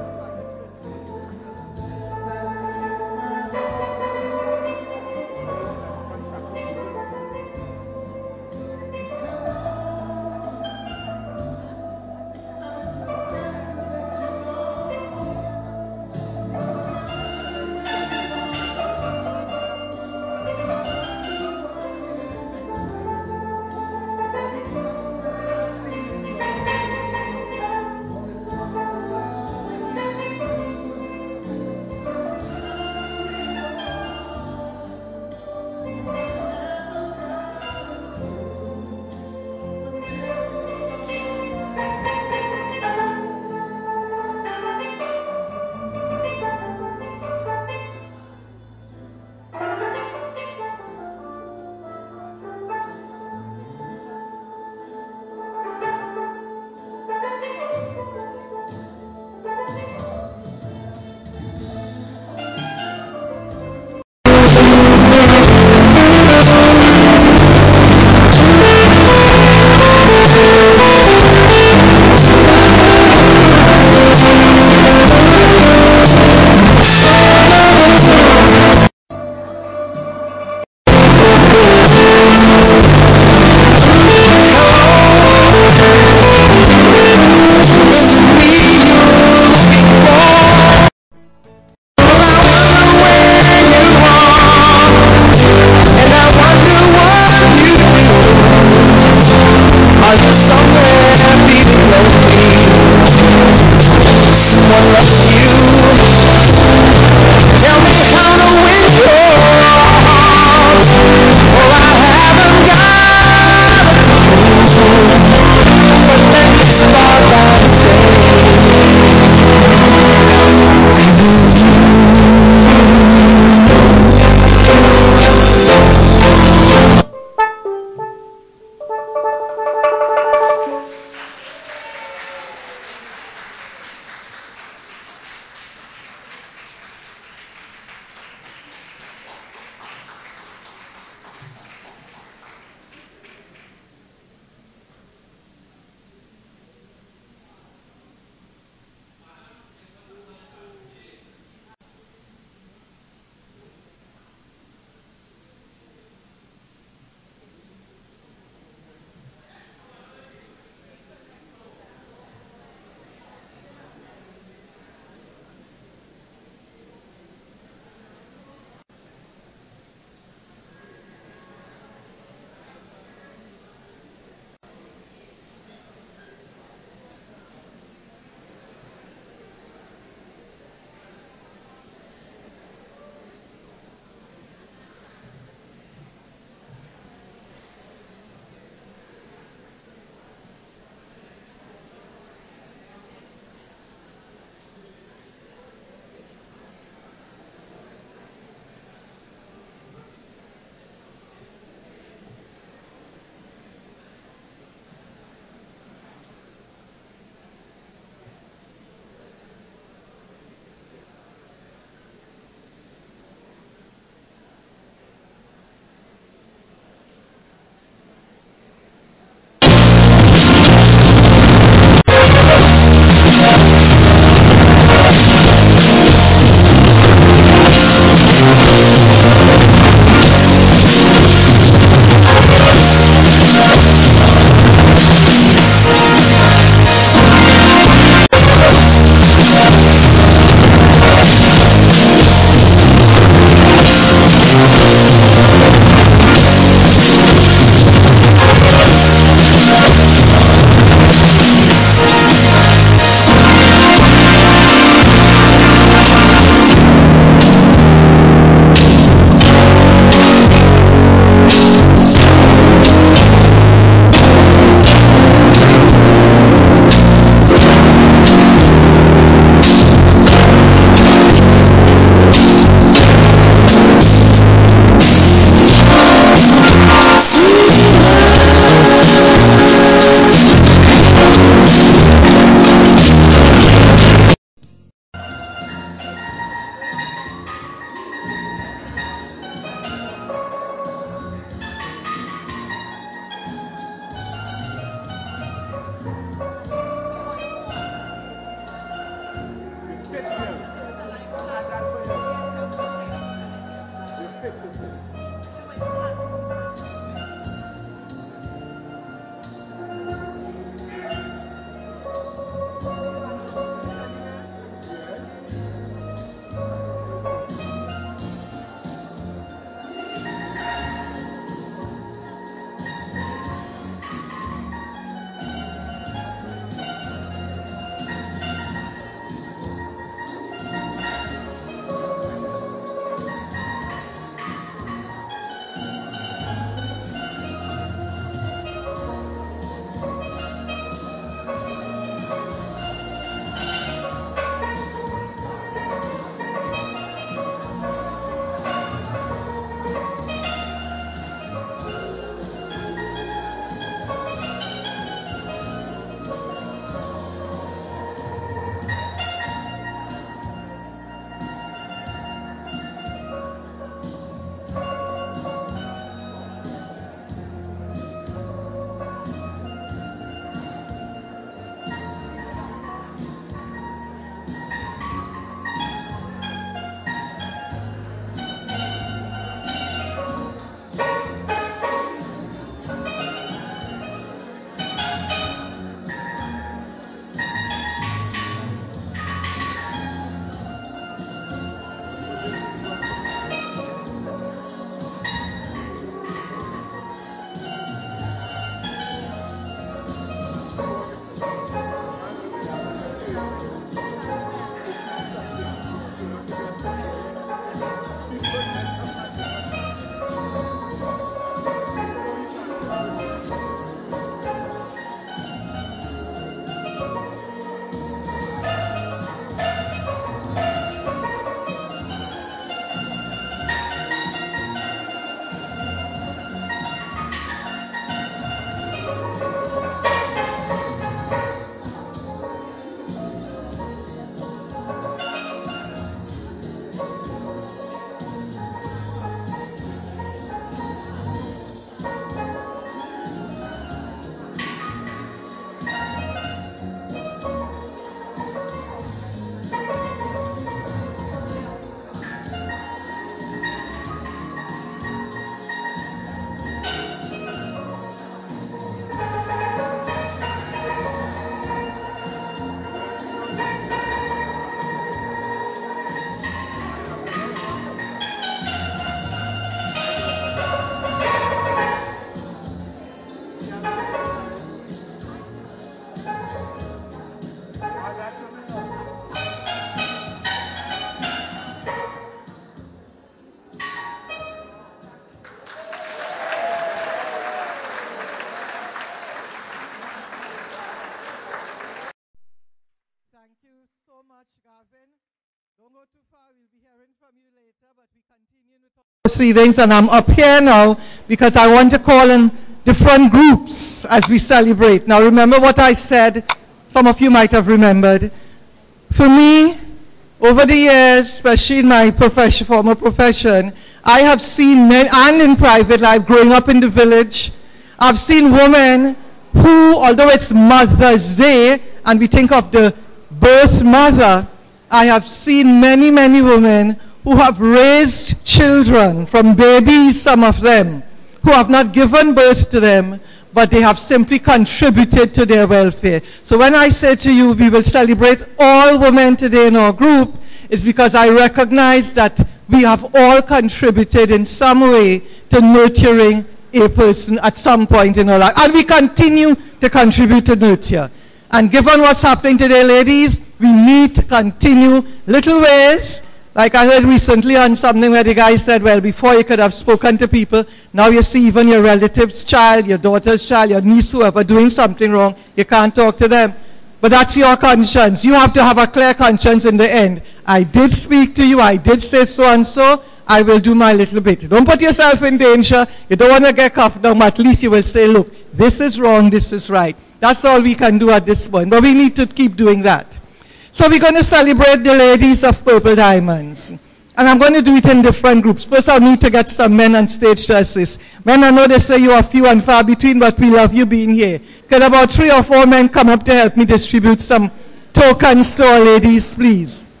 Proceedings, and I'm up here now because I want to call in different groups as we celebrate. Now remember what I said, some of you might have remembered. For me, over the years, especially in my former profession, I have seen men, and in private life, growing up in the village, I've seen women who, although it's Mother's Day, and we think of the birth mother, I have seen many, many women who have raised children from babies, some of them, who have not given birth to them, but they have simply contributed to their welfare. So when I say to you, we will celebrate all women today in our group, it's because I recognize that we have all contributed in some way to nurturing a person at some point in our life. And we continue to contribute to nurture. And given what's happening today, ladies, we need to continue little ways. Like I heard recently on something where the guy said, well, before you could have spoken to people, now you see even your relative's child, your daughter's child, your niece, whoever, doing something wrong, you can't talk to them. But that's your conscience. You have to have a clear conscience in the end. I did speak to you, I did say so and so, I will do my little bit. Don't put yourself in danger. You don't want to get cuffed down, but at least you will say, look, this is wrong, this is right. That's all we can do at this point. But we need to keep doing that. So we're going to celebrate the ladies of Purple Diamonds. And I'm going to do it in different groups. First, I'll need to get some men on stage to assist. Men, I know they say you are few and far between, but we love you being here. Can about 3 or 4 men come up to help me distribute some tokens to our ladies, please?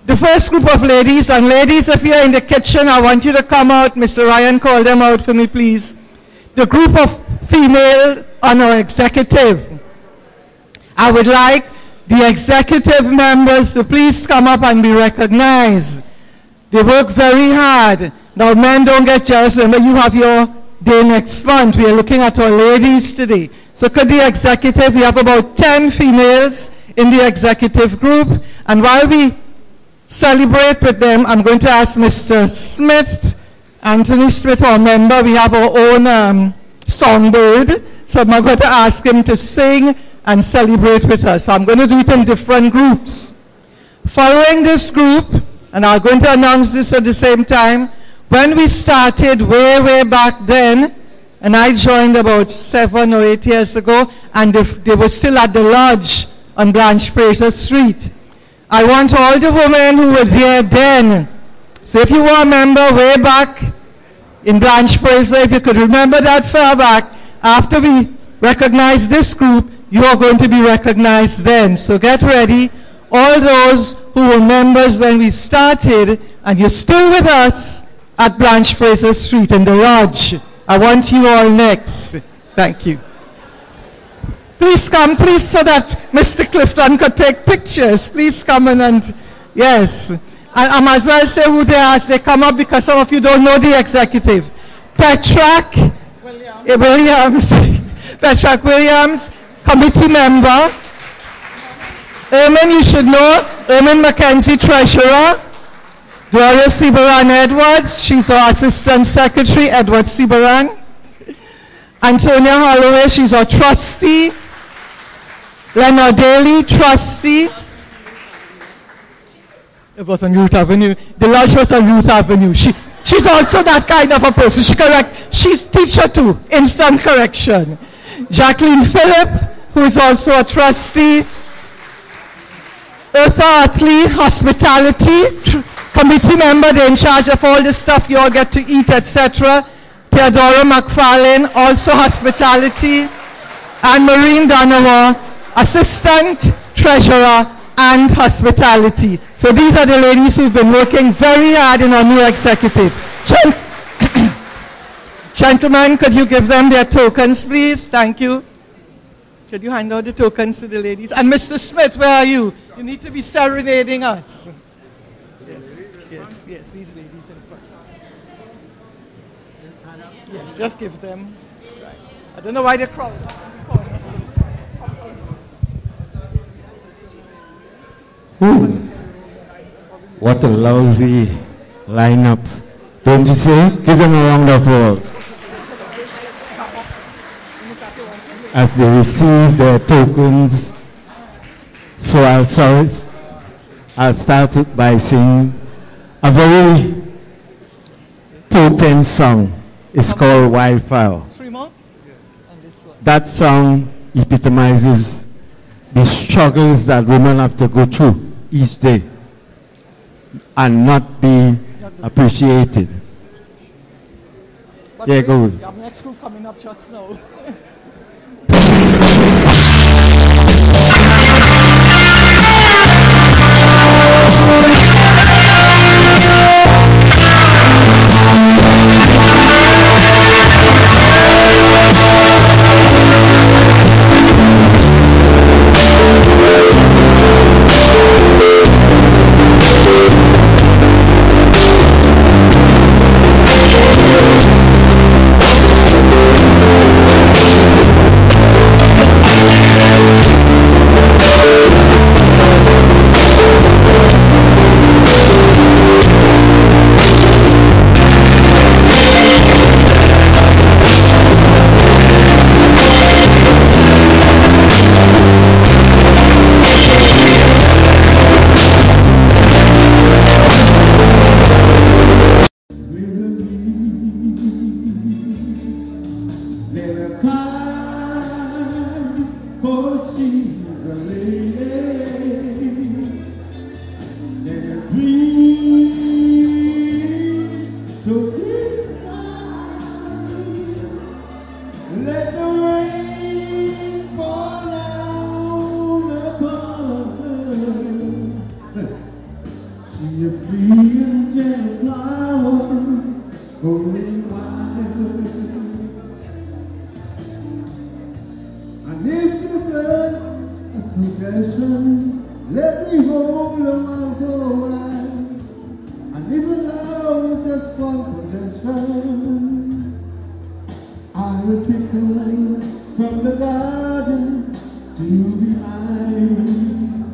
the first group of ladies, and ladies, if you're in the kitchen, I want you to come out. Mr. Ryan, call them out for me, please. The group of female on our executive. I would like the executive members to please come up and be recognized. They work very hard. Now, men, don't get jealous. Remember, you have your day next month. We are looking at our ladies today. So could the executive, we have about 10 females in the executive group. And while we celebrate with them, I'm going to ask Mr. Smith, Anthony Smith, our member. We have our own songbird. So I'm going to ask him to sing and celebrate with us. So I'm going to do it in different groups. Following this group, and I'm going to announce this at the same time, when we started way back then, and I joined about 7 or 8 years ago, and they were still at the lodge on Blanche Fraser Street. I want all the women who were there then, so if you were a member way back in Blanche Fraser, if you could remember that far back, after we recognize this group, you are going to be recognized then. So get ready. All those who were members when we started, and you're still with us at Blanche Fraser Street in the lodge. I want you all next. Thank you. Please come, please, so that Mr. Clifton could take pictures. Please come in and, yes. I might as well say who they are as they come up, because some of you don't know the executive. Petrak Williams. Petrak Williams, committee member. Ermin, you should know. Ermin Mackenzie, treasurer. Gloria Sibaran Edwards, she's our assistant secretary, Edward Sibaran. Antonia Holloway, she's our trustee. Leonard Daly, trustee. It was on Root Avenue. The lodge was on Root Avenue. She's also that kind of a person. She's teacher too, instant correction. Jacqueline Phillip, who is also a trustee. Eartha Utley, hospitality, committee member, they're in charge of all the stuff you all get to eat, etc. Theodora McFarlane, also hospitality. And Maureen Donovan, assistant, treasurer, and hospitality. So these are the ladies who've been working very hard in our new executive. Gentlemen, could you give them their tokens, please? Thank you. Could you hand out the tokens to the ladies? And Mr. Smith, where are you? You need to be serenading us. Yes, these ladies in front. Yes, just give them. Right. I don't know why they're crowded. What a lovely lineup. Don't you say? Give them a round of applause. As they receive their tokens, so I'll start it by singing a very potent song. It's called Wildfire. That song epitomizes the struggles that women have to go through each day and not be appreciated. Here goes. Next group coming up just now. Wildfire. She's a free and gentle flower, going wild. And if the bird a suggestion, let me hold them out for a while. And if love is just one possession, I will pick her from the garden to be mine.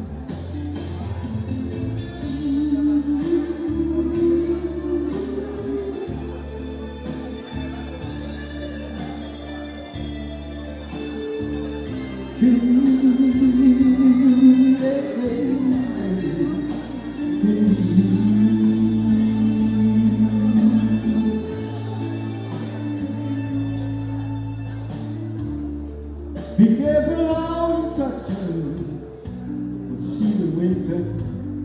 Be careful how you touch her, for she will wake up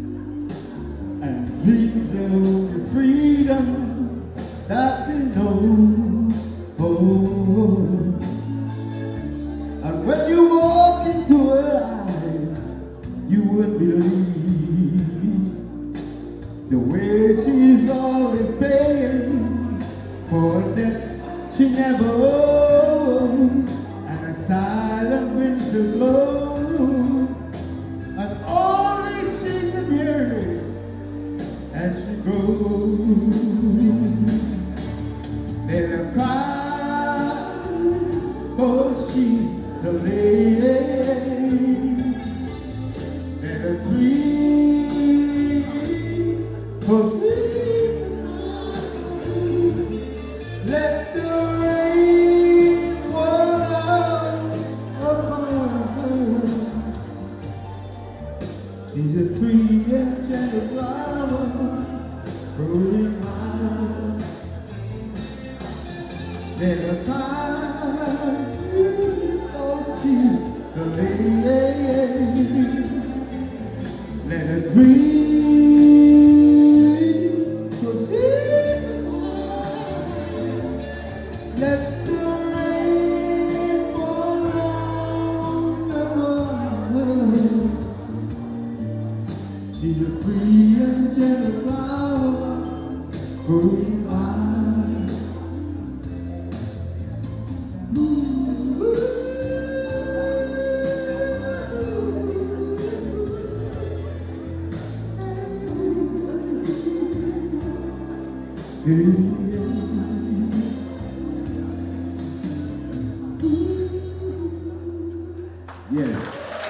and brings you the freedom that you know. Oh. And when you walk into her eyes, you won't believe the way she's always paying for a debt she never owed. And a silent wind shall blow, and only she can hear it as she goes. Let her cry, for she's a lady. Let her dream, for she's a lady. Let the rain fall down upon her. She's a free and gentle flower, growing wild. Let her cry, oh she's a lady. Let her dream, for she's a lady. Let the rain fall down upon her. She's a free and gentle flower, growing wild. Yeah.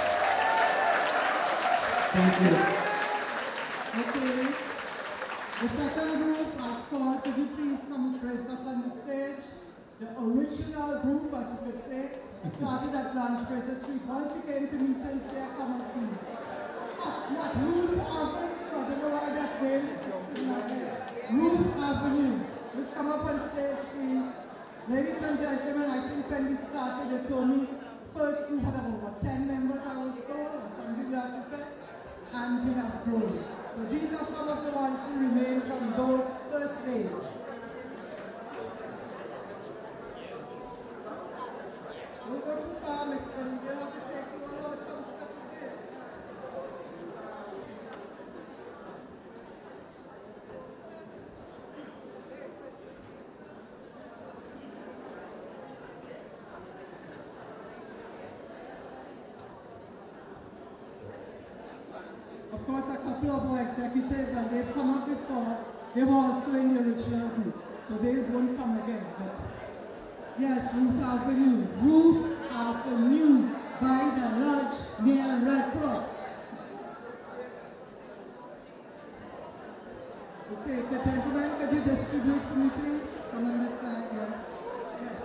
Thank you. Okay. The second group I've called, could you please come and grace us on the stage? The original group, as you could say, started at Blanche Fraser Street. Once you came to meet us there, come on please. Not Ruth Avenue, I don't know why that name is in my head. Ruth Avenue. Let's come up on stage, please. Ladies and gentlemen, I think when we started, they told me first we had about 10 members, I was told, or something to that effect, and we have grown. So these are some of the ones who remain from those first days. Don't go too far, Mr. You don't have to take you all out. Come step again. Of course, a couple of our executives, and they've come up before, they were also in the original group, so they won't come again. But yes, Ruth Avenue. Ruth Avenue by the lodge near Red Cross. Okay, the gentleman, could you distribute for me, please? Come on this side, yes. Yes.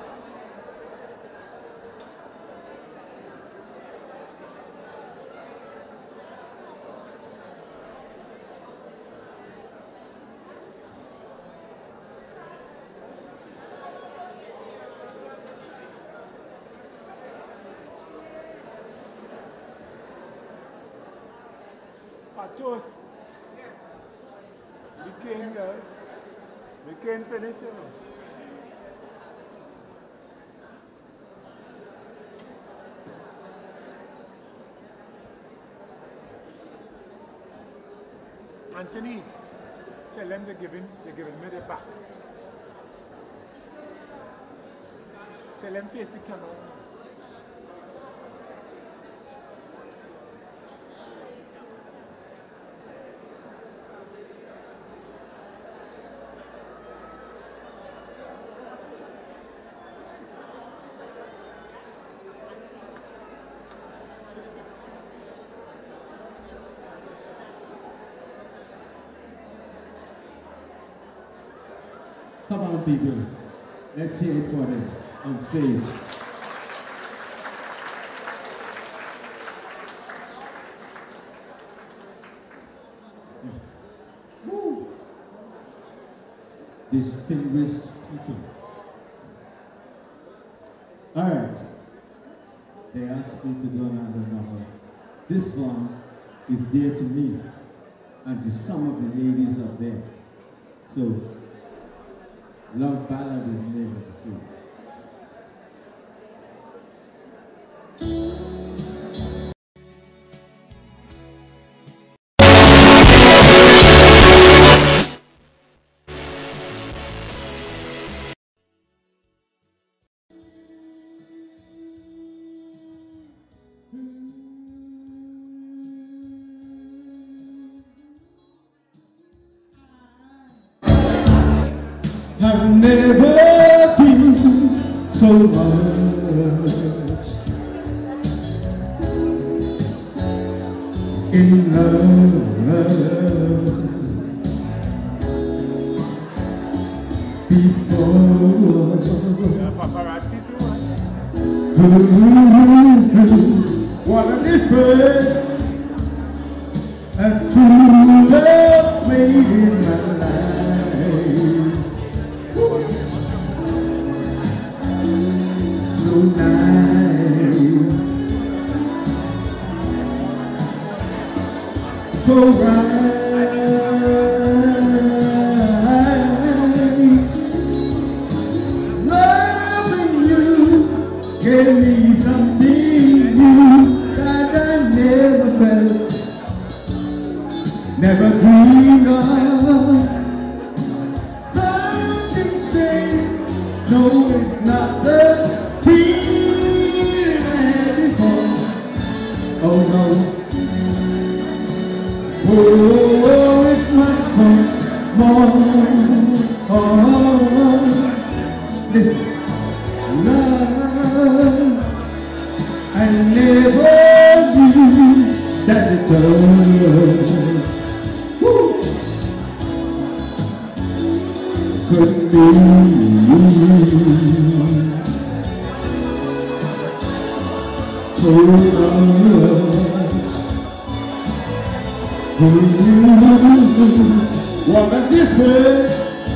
Patos. We can't finish it. Anthony, tell them they're giving me the back. Tell them face the camera. Come on, people. Let's hear it for them on stage. Woo. Distinguished people. All right. They asked me to do another number. This one is dear to me and to some of the ladies up there. So, Love Ballad is never true. I've never been so much in love before. What a difference a true love made in my life. So nice, so right, loving you gave me something new that I never felt, never dreamed of. Something strange, no, it's not the feeling I had before. Oh no. Oh, it's much more. Oh, listen. Love, I never knew that the touch could be so much. What a difference.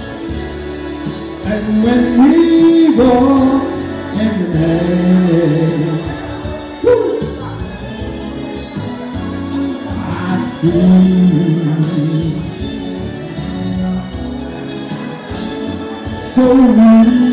And when we walk in the night, I feel so real.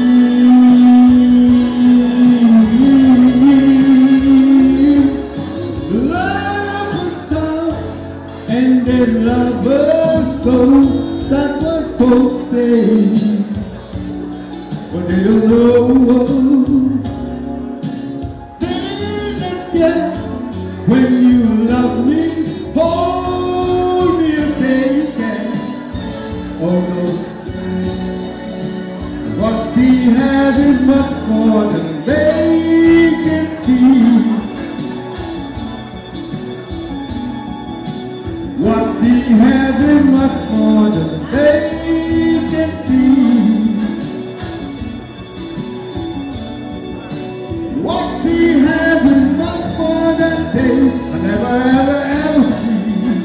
Lovers come and then lovers go. That's what folks say, but they don't know. Then yeah, when you love me, hold me and say you can. Oh no. What we have is much more than they can see. What we have is much more than they can see. What we have is much more than they will never ever see.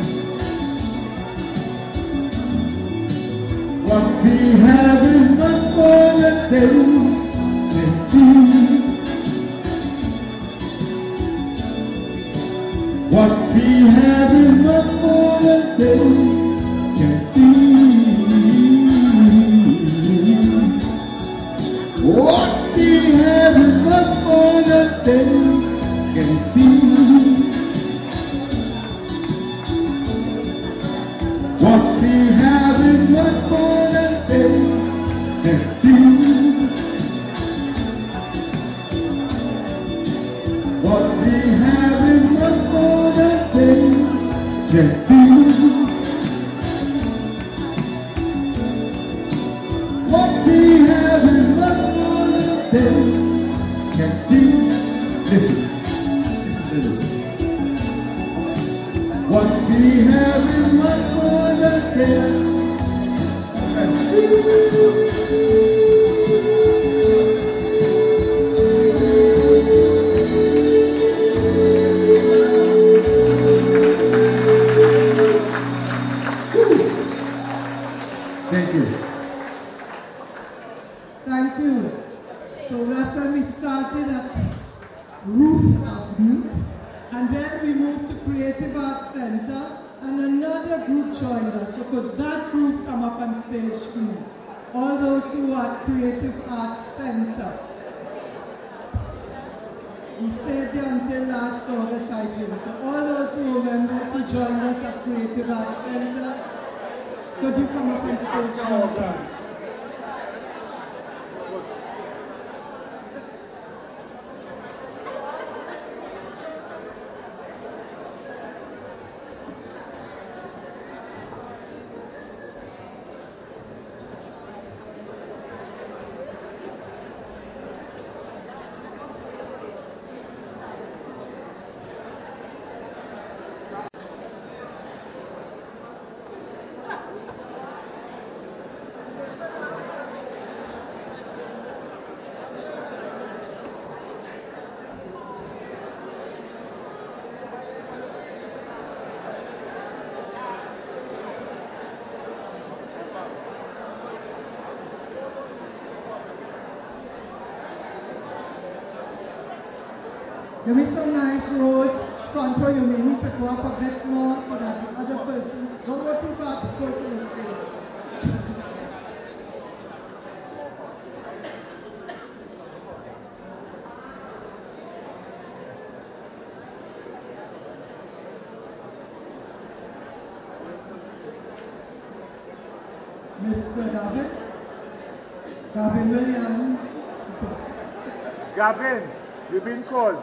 What we have is much more than they can see. What we have is much more than they can see. What we have is much more than they can see. What we have is much more than they can see. What we have is much more than they can see. What we have is much more than they can see. Listen. What we have is much more than they can Thank you. Thank you. So that's when we started at Roof of Youth, and then we moved to Creative Arts Center, and another group joined us. So could that group come up on stage, please? All those who are at Creative Arts Center. We stayed there until last August, I think. So all those who are members who joined us at Creative Arts Center, could you come up on stage now, please? Give me some nice rows front row. You may need to go up a bit more so that the other persons don't go too far close to the stage. Mr. Gavin Williams. Gavin, you've been called.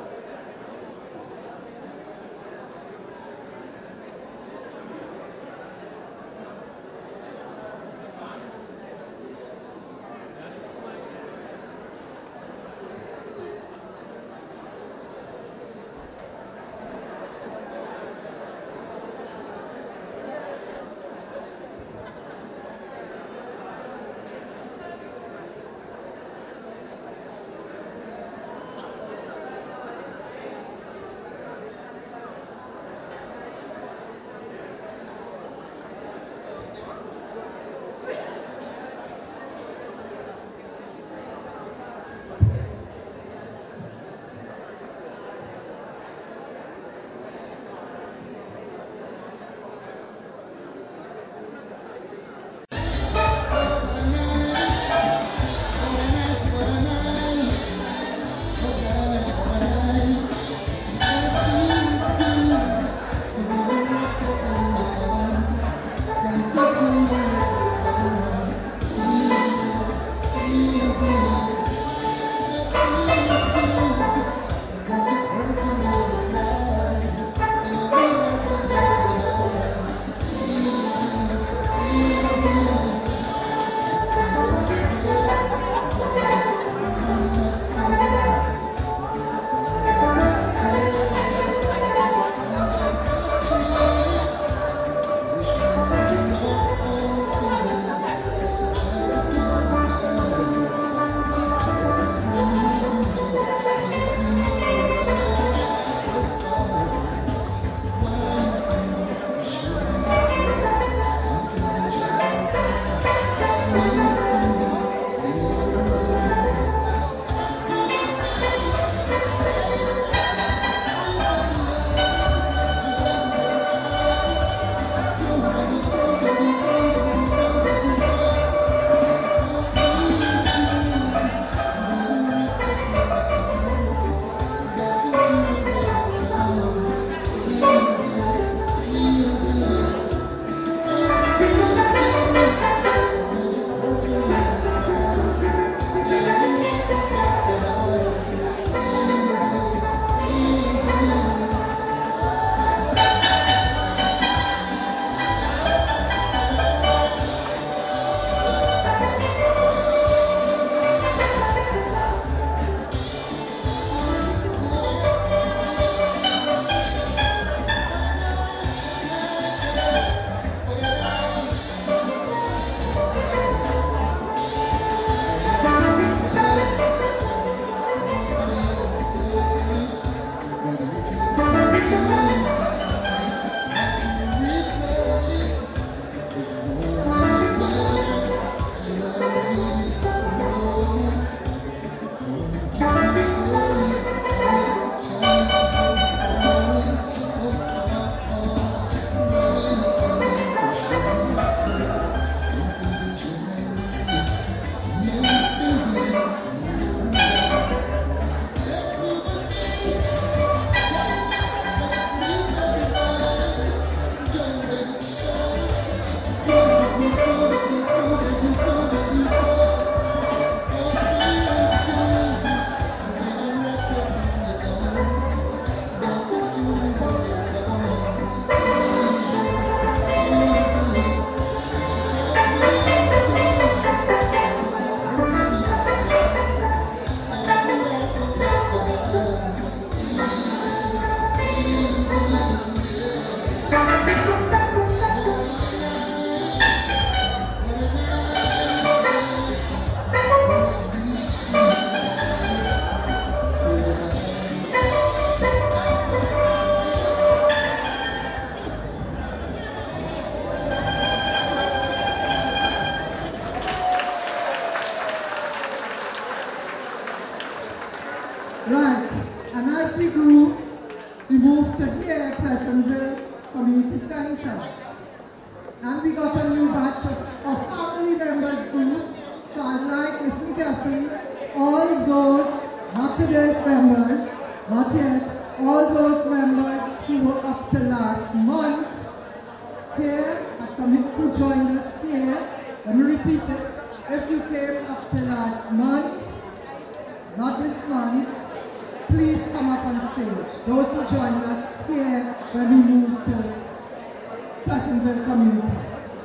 Right, and as we grew, we moved to here, Pleasantville Community Center. And we got a new batch of family members too. So I'd like, listen carefully, all those, not today's members, not yet, all those members who were up to last month here, who joined us here, let me repeat it, if you came up to last month, not this month, please come up on stage. Those who joined us here when we moved to Pleasantville Community.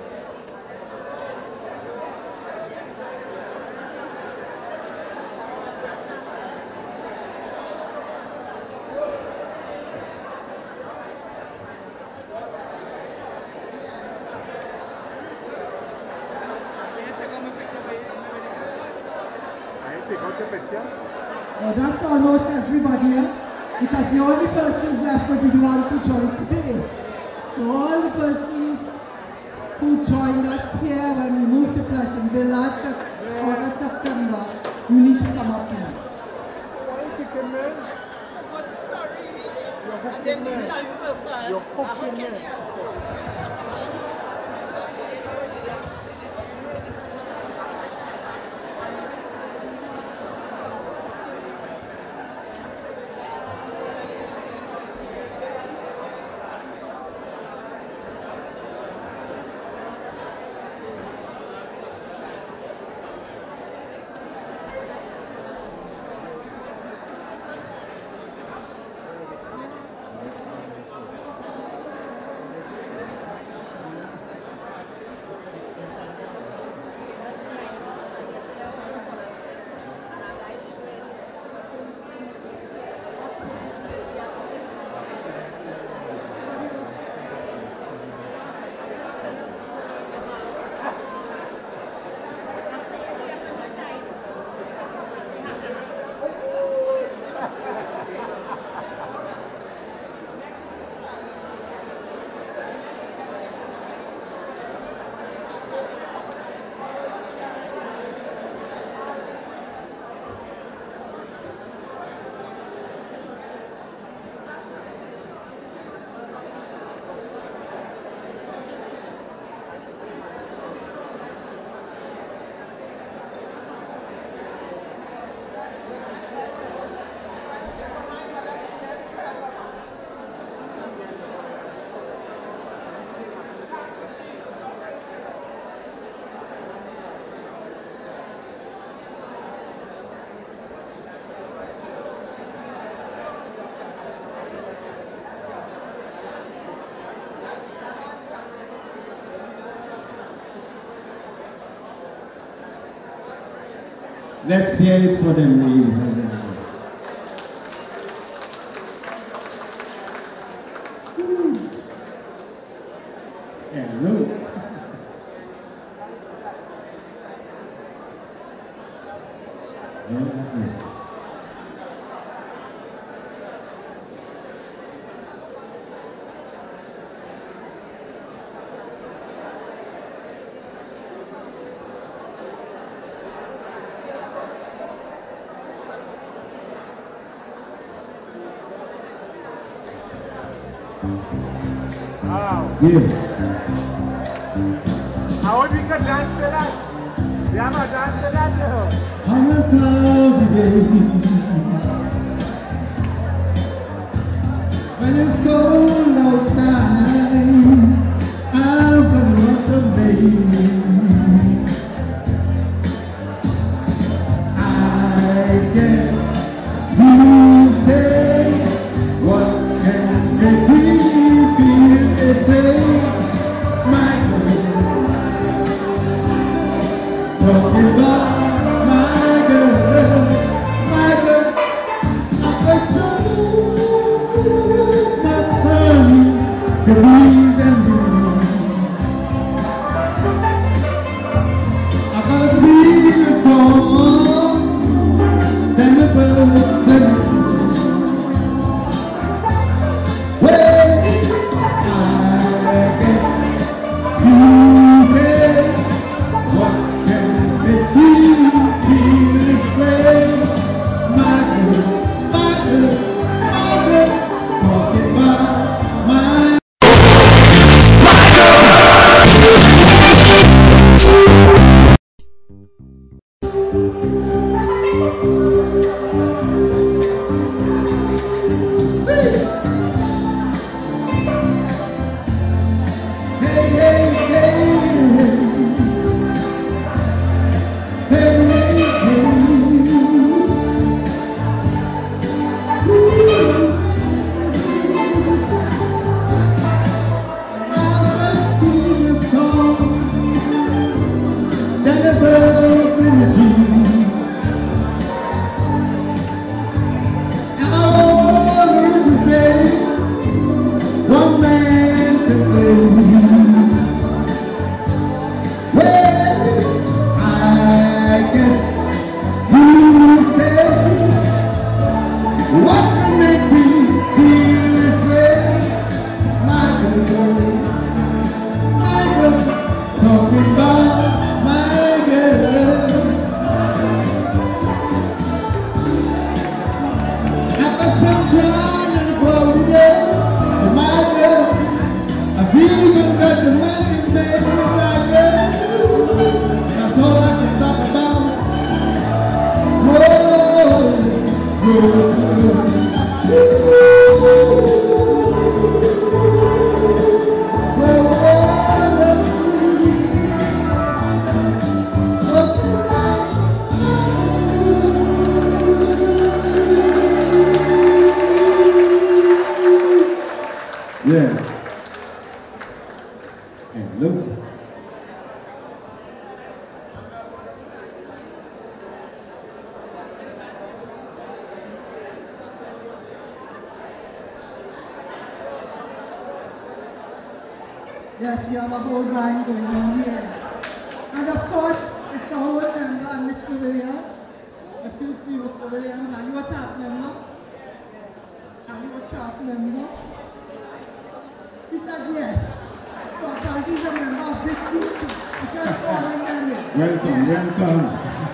Well, that's almost everybody here, because the only persons left will be the ones who joined today. So all the persons who joined us here when we moved to Pleasantville last August, September, you need to come up please. But sorry, I didn't do it on purpose. I hook it. Let's hear it for them, ladies and gentlemen. Hello. Wow. Yeah. How would we can dance to that? Yeah, I'm a dance to that now. On a cloudy day, when it's cold outside, I'm gonna run the main. I guess you say, what can make me feel the same? My girl, talking about my girl, I've got too much fun to breathe and breathe. I've got a sweet song, then the birds and the trees. Well, I guess you say, what can make me feel this way? My girl, talking about my one man to blame. Well, I guess you say, what can make me feel this way? My girl, talking about my girl. At the sunshine and the cloudy day, my girl, I've even got the money made with my girl. That's all I can talk about. Yeah. And look. Yes, we have a whole line going on here. And of course, it's the whole member and Mr. Williams. Excuse me, Mr. Williams, are you a top member? Are you a top member? He said yes. So I thought he's a member of this group. Just calling them in. Welcome, yes. welcome.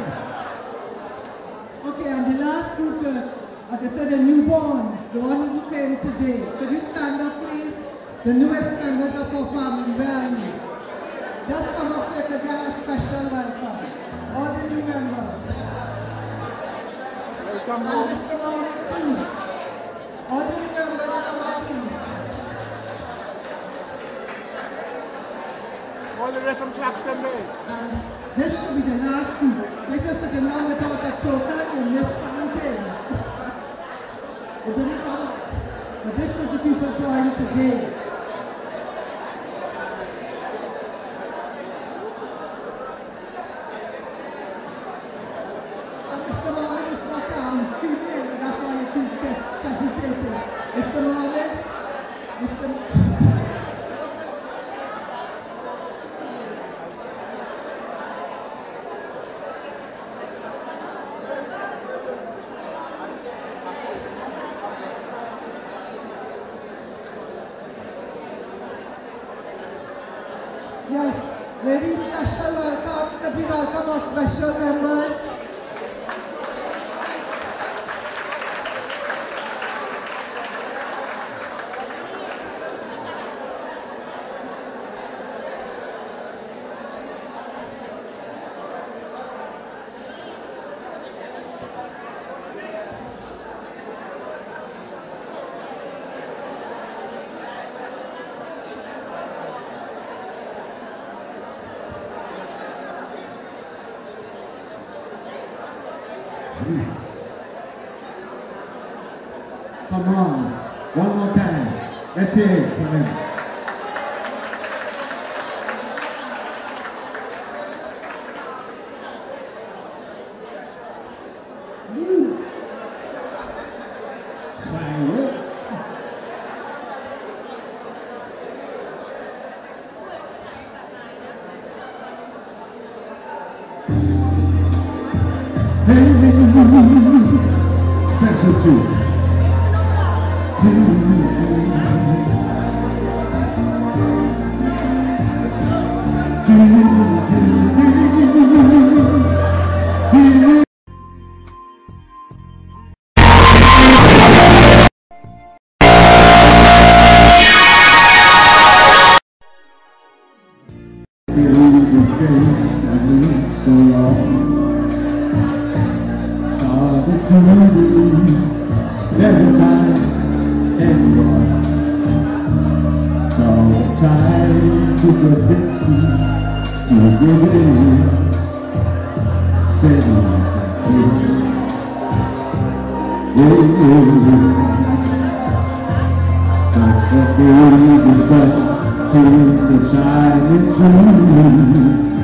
Okay, and the last group, like I said, the newborns, the ones who came today. Could you stand up, please? The newest members of our family, where are you? Just come up so you can get a special welcome. All the new members. Welcome and home. Mr. Morgan too. All the new members come up, please. All the way from Clifton Bay. And this should be the last group. If you're sitting down without a token, you miss something. It didn't come up. But this is the people joining today. Mr. Mohammed is not creeping, but that's why you keep hesitating. Mr. Mohammed, Mr. Yes, very special welcome. The big welcome of special members. Come on, one more time. Let's hear it from him. Special too. Never find anyone. So try to convince me to give it in. Say no, but the baby sun came to shining through.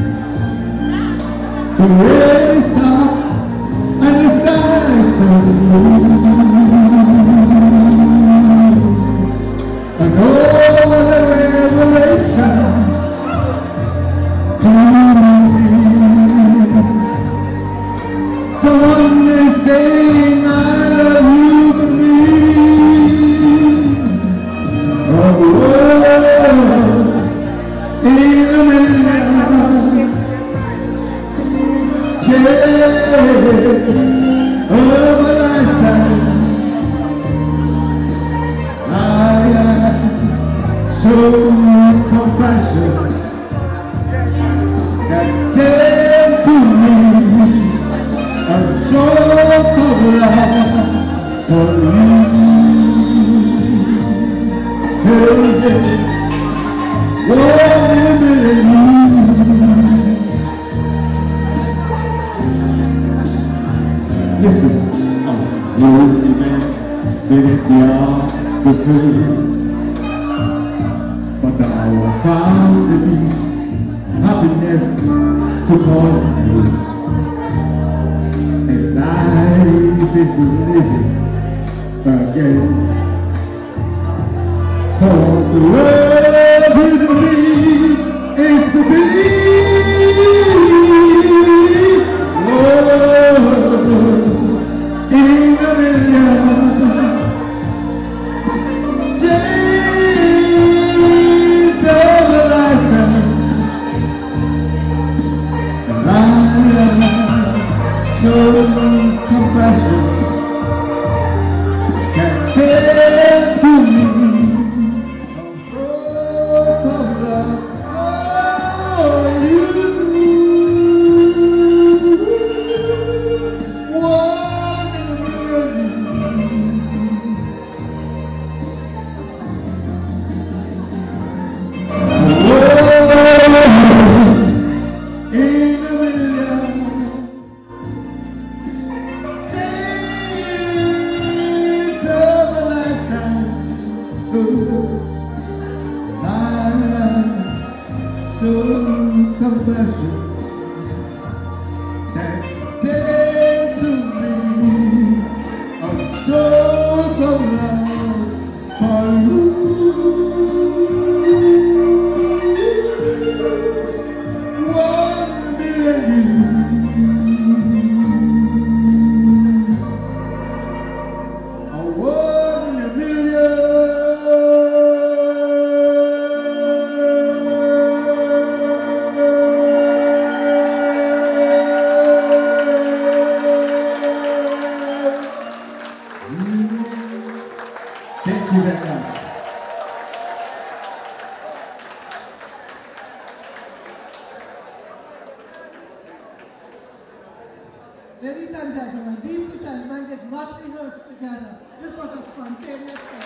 The rain stopped and the sky started blue. And all the revelation to see. Someone is saying I love you to me. Oh, in a minute, yeah, of a lifetime. So compassion that said to me, a stroke of love for you. Hey, hey, one in a million. Listen, lonely man, beneath the arms before. But I found the peace, happiness to call you. And life is living again. For the love is to be, is to be. Oh, in a million. So compassion can say to me, a broke of love for you. One in a million. In a million. So compassion that said to me, a stroke of love for you. One million. A one in a million. Thank you very much. Ladies and gentlemen, these two gentlemen did not rehearse together. This was a spontaneous thing.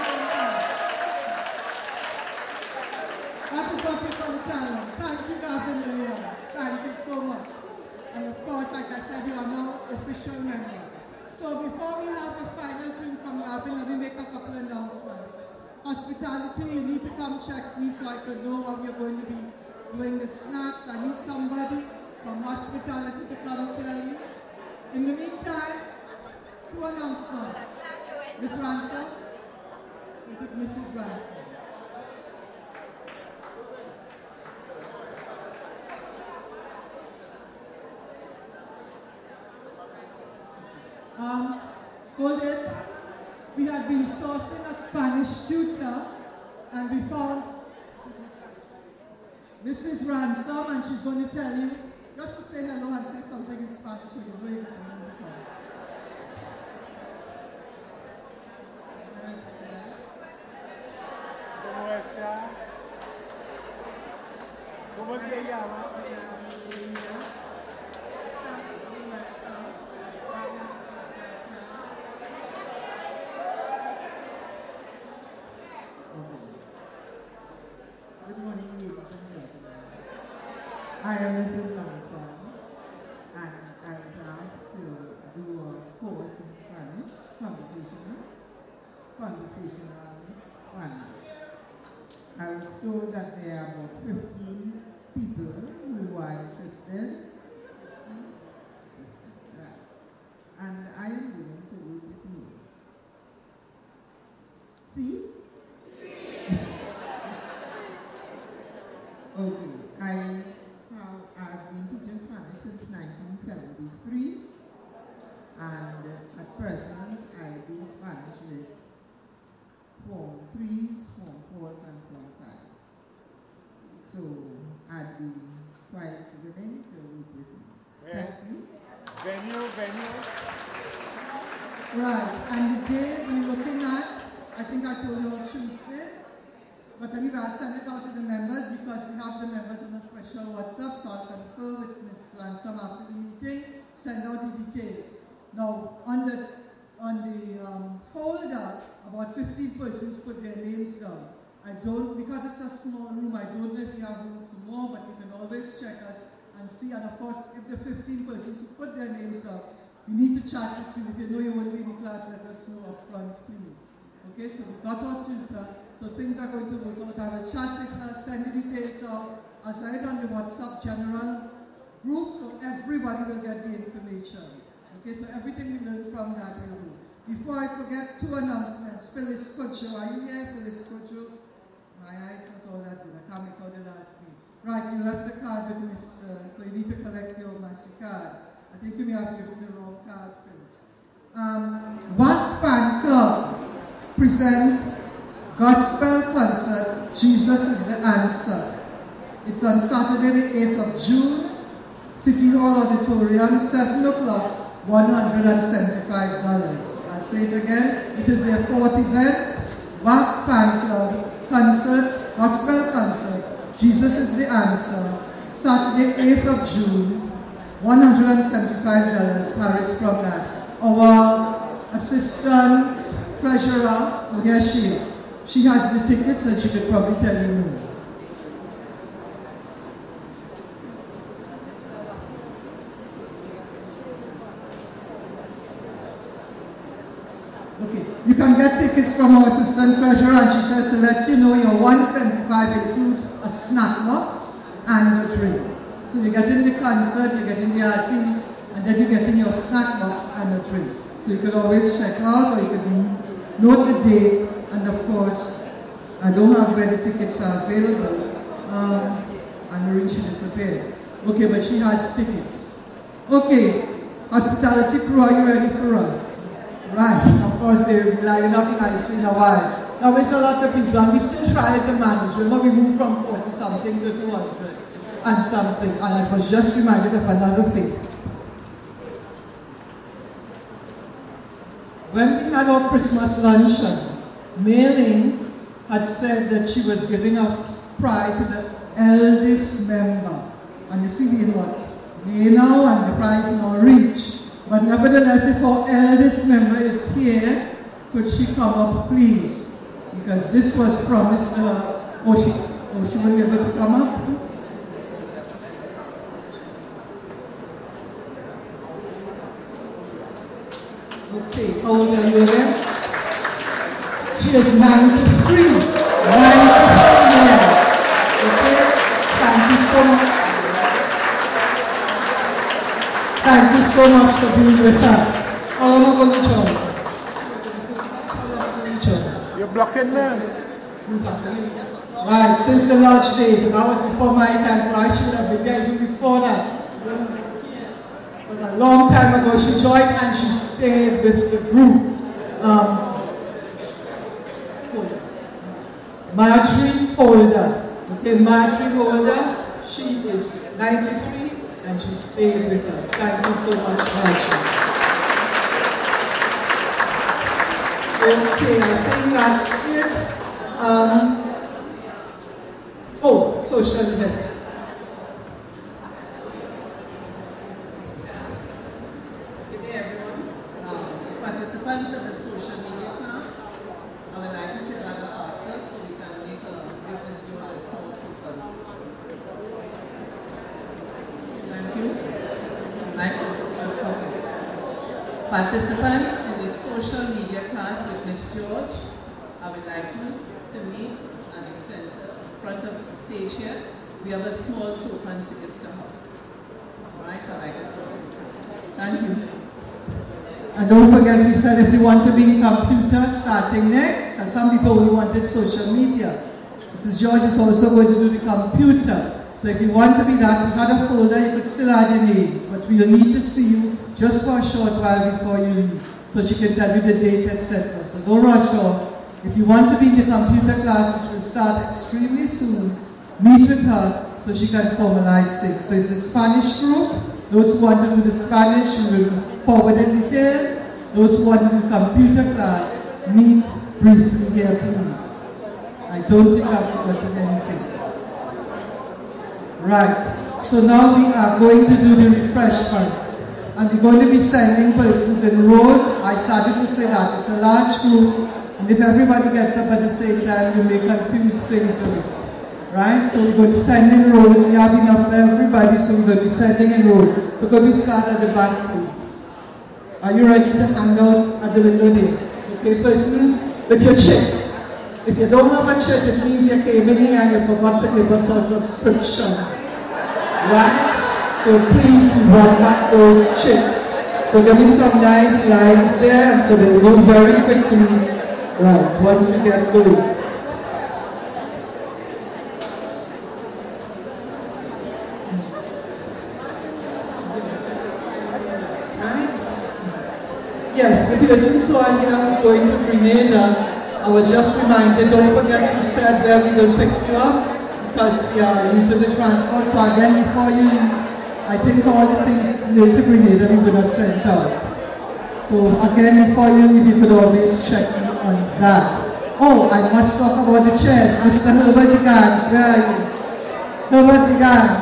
That is what we call a talent. Thank you, Gavin Williams. Thank you so much. And of course, like I said, you are now official member. So before we have the final drink from Gavin, let me make a couple of announcements. Hospitality, you need to come check me so I could know how you're going to be doing the snacks. I need somebody from hospitality to come tell me. In the meantime, 2 announcements. Miss Ransom? Is it Mrs. Ransom? Hold it. We had been sourcing a Spanish tutor and we found Mrs. Ransom, and she's going to tell you, just to say hello and say something in Spanish so you know it. ¿Cómo se llama? Good morning, ladies and gentlemen. I am Mrs. Ransom, and I was asked to do a course in Spanish, conversational Spanish. I was told that there are about 15 people who are interested, and I am willing to work with you. See? Okay, I've been teaching Spanish since 1973, and at present I do Spanish with Form 3s, Form 4s, and Form 5s. So I'd be quite willing to work with you. Thank you. Venue. Right, and the day we're looking at, I think I told you on Tuesday, but anyway, I'll send it out to the members because we have the members on a special WhatsApp, so I'll confer with Ms. Ransom after the meeting, send out the details. Now, on the folder, about 15 persons put their names down. Because it's a small room, I don't know if we have room for more, but you can always check us and see. And of course, if the 15 persons who put their names down, we need to chat with you. If you know you won't be in class, let us know up front, please. Okay, so we got our tutor, so things are going to work out. I will chat with her, send the details out. I'll send it on the WhatsApp general group, so everybody will get the information. Okay, so everything we learn from that will do. Before I forget, 2 announcements. Phyllis Kutcho, are you here, Phyllis Kutcho? My eyes not all that good. I can't make out the last name. Right, you left the card with Mr. So you need to collect your MasterCard. I think you may have given the wrong card, Phyllis. One fan club presents gospel concert, Jesus is the Answer. It's on Saturday the 8th of June, City Hall Auditorium, 7 o'clock. $175. I'll say it again. This is their 4th event. WAC Fan Club concert, gospel concert. Jesus is the Answer. Saturday, 8th of June. $175. Harris from that. Our assistant treasurer, oh here she is. She has the tickets and she could probably tell you more. Okay, you can get tickets from our assistant treasurer, and she says to let you know your $175 includes a snack box and a drink. So you get in the concert, you get in the artists, and then you get in your snack box and a drink. So you could always check out, or you could note the date, and of course, I don't have where the tickets are available, and Maureen, she disappeared. Okay, but she has tickets. Okay, hospitality crew, are you ready for us? Right, of course they'll be lining up nicely in a while. Now it's a lot of people and we still try to manage. Remember we moved from 40 something to 200 and something, and I was just reminded of another thing. When we had our Christmas luncheon, Mei-Ling had said that she was giving a prize to the eldest member. And you see we what? May now and the prize now reach. But nevertheless, if our eldest member is here, could she come up, please? Because this was promised to her. She will be able to come up. Okay, how old are you again? She is 93. 93 years. Okay? Thank you so much. Thank you so much for being with us. How am I going to join? You're blocking me. Right, since the Lodge days, and that was before my time, so I should have been there even before that. But a long time ago, she joined and she stayed with the group. Marjorie Holder. Okay, Marjorie Holder, she is 93 and she stayed with us. Thank you so much, Marjorie. Okay, I think that's it. Social event. Good day, everyone. Participants of the social media class, I would like you to gather after so we can make this video a small token. Thank you. Participants in the social media class with Ms. George, I would like you to meet at the center, in front of the stage here. We have a small token to give to her. Alright, so I guess thank you. And don't forget, we said if you want to be in computer starting next, and some people only wanted social media. Mrs. George is also going to do the computer. So if you want to be that, we had a folder, you could still add your names, but we'll need to see you just for a short while before you leave, so she can tell you the date, etc. So don't rush off. If you want to be in the computer class, which will start extremely soon, meet with her so she can formalize things. So it's the Spanish group. Those who want to do the Spanish, we will forward the details. Those who want to do computer class, meet briefly here, please. I don't think I've forgotten anything. Right. So now we are going to do the refreshments. And we're going to be sending persons in rows. I started to say that. It's a large group. And if everybody gets up at the same time, you may confuse things a bit. Right? So we're going to send in rows. We have enough for everybody, so we're going to be sending in rows. So could we start at the back, please? Are you ready to hand out at the window there? Okay, persons with your checks. If you don't have a check, it means you came in here and you forgot to give us a subscription. Right? So please run back those checks. So give me some nice lines there, and so they move very quickly. Right, once we get going. Yes, the persons who are here going to Grenada, I was just reminded, don't forget you said where we will pick you up, because we are using the transport. So again, before you, I think all the things related to Grenada we would have sent out. So again, before you leave, you could always check me on that. Oh, I must talk about the chairs. Mr. Herbert Digans, where are you? Herbert Digans.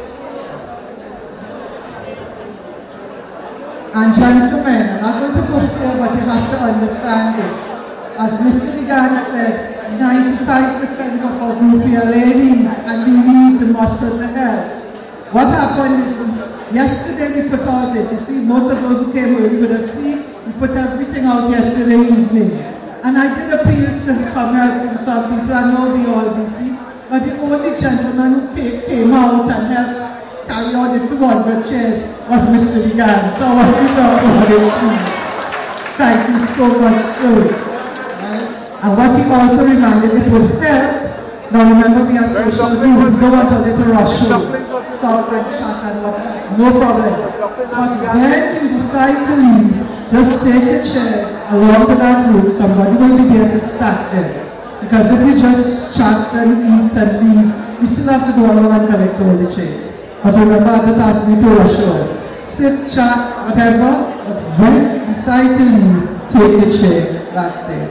And gentlemen, I'm not going to put it here, but you have to understand this. As Mr. Digans said, 95% of our group here are ladies, and we need the muscle to help. What happened is, yesterday we put all this. You see, most of those who came over, you would have seen, we put everything out yesterday evening. And I did appeal to come help from some people. I know we all busy, but the only gentleman who came out and helped carry out the 200 chairs was Mr. Digans. So I want to talk about it, please. Thank you so much, sir. And what he also reminded, it would help. Now remember, we are social group. We don't want a little rush show. Stop and chat and whatnot. No problem. But when you decide to leave, just take the chairs along to that group. Somebody will be there to stack them. Because if you just chat and eat and leave, you still have to go along and collect all the chairs. But remember, don't ask me to rush on. Sit, chat, whatever. But when you decide to leave, take the chair back there.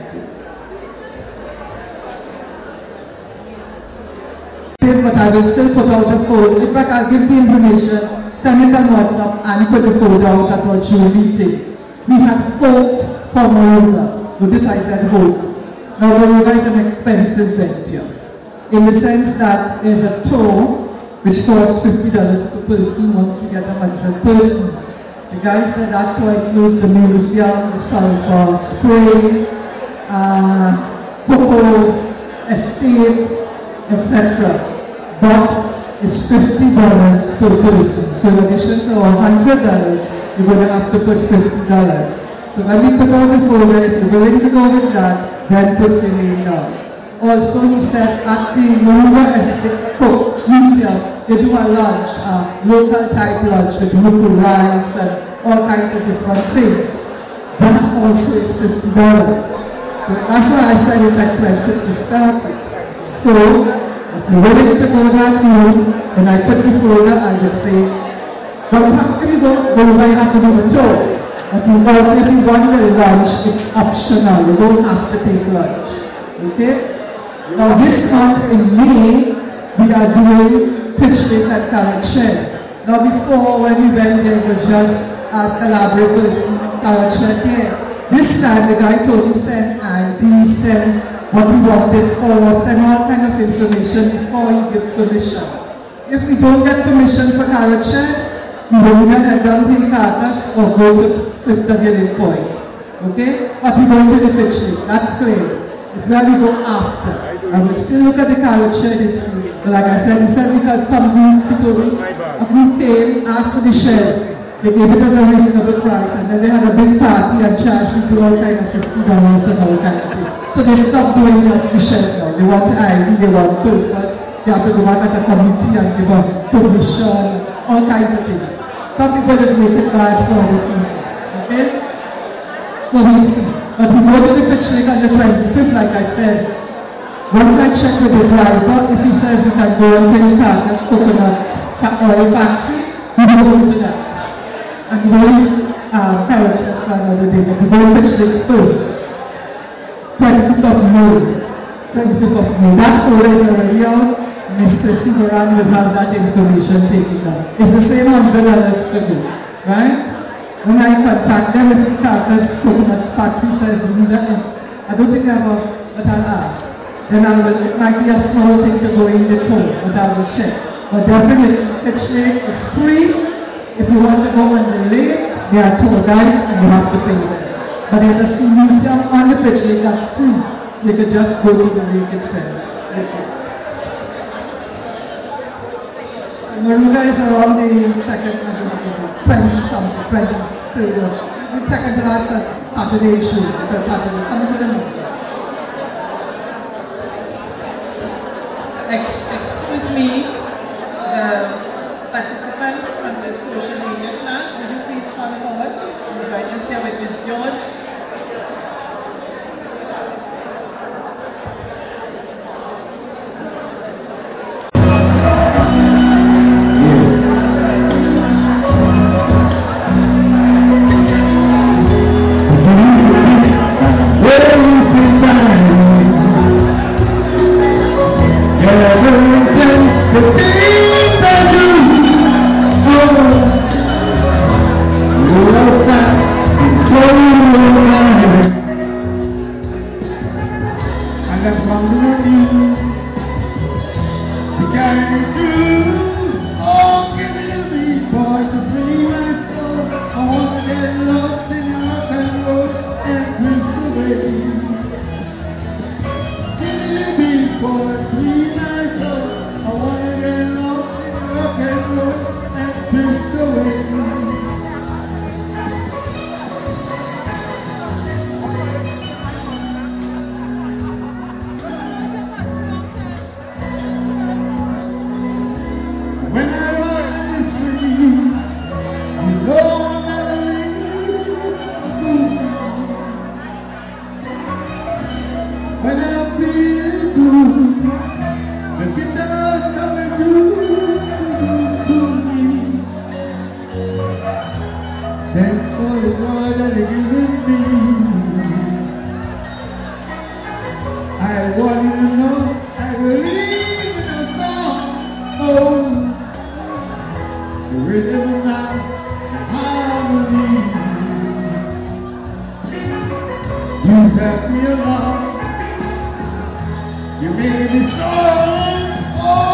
But I will still put out the folder. In fact, I'll give the information, send it on WhatsApp, and put the folder out at our June meeting. We had hoped for Moruga. Notice I said hope. Now, Moruga is an expensive venture, in the sense that there's a tour which costs $50 per person once we get 100 persons. The guys at that point used the museum, the sulfur spring, cocoa estate, etc. But it's $50 per person. So in addition to our $100, you're going to have to put $50. So when we put out the folder, if you're willing to go with that, then put your name down. Also, he said at the Moruga Estate Museum, they do a lunch, local type lunch with local rice and all kinds of different things. That also is $50. So that's why I said it's expensive to start with. So, if you're willing to go that route, when I put the folder, I would say, don't have to go, but you might have to do a tour. But you also, if you want the lunch, it's optional. You don't have to take lunch. Okay? Now this month in May, we are doing pitch lake at Carrot Shed. Now before, when we went there, it was just as elaborate for this Carrot Shed here. This time, the guy told me send ID, send what we wanted for, send all kind of information before he gives permission. If we don't get permission for Carrot Shed, we will either head down to Carcass or go to Clifton Point. Okay? But we don't do the pitch lake. That's clear. It's where we go after. I will still look at the Carrot Shed history. But like I said, he said because some groups, he told me, a group came, asked for the shed. They gave it as a reasonable price, and then they had a big party and charged people all kind of $50 and all kind of thing. So they stopped doing just the shed now. They want the ID, they want purpose. They have to go back as a committee and give a permission, all kinds of things. Some people just make it bad for other people. Okay? So we'll see. But we go to the pitch lake on the 25th, like I said. Once I check with the driver, if he says we can go and take Carcass coconut oil factory, we go into that. And we go Carrot Shed for another day, but we go to pitch lake first. 25th of May. 25th of May. That folder is already out. Mr. Sigoran will have that information taken down. It's the same $100 to do, right? When I contact them, if the Carcass coconut factory says they need it, I don't think I have, but I'll ask. Then I will, it might be a small thing to go in the tour, but I will check. But definitely, pitch lake is free. If you want to go on the lake, there are tour guides and you have to pay them. But there's a museum on the pitch lake that's free. You could just go to the lake itself. Okay. Moruga is around the second, I don't know, 20-something, 20, 30, second to last Saturday issue. It's a Saturday. Come to the moon. Excuse me, the participants from the social media class, would you please come forward and join us here with Ms. George?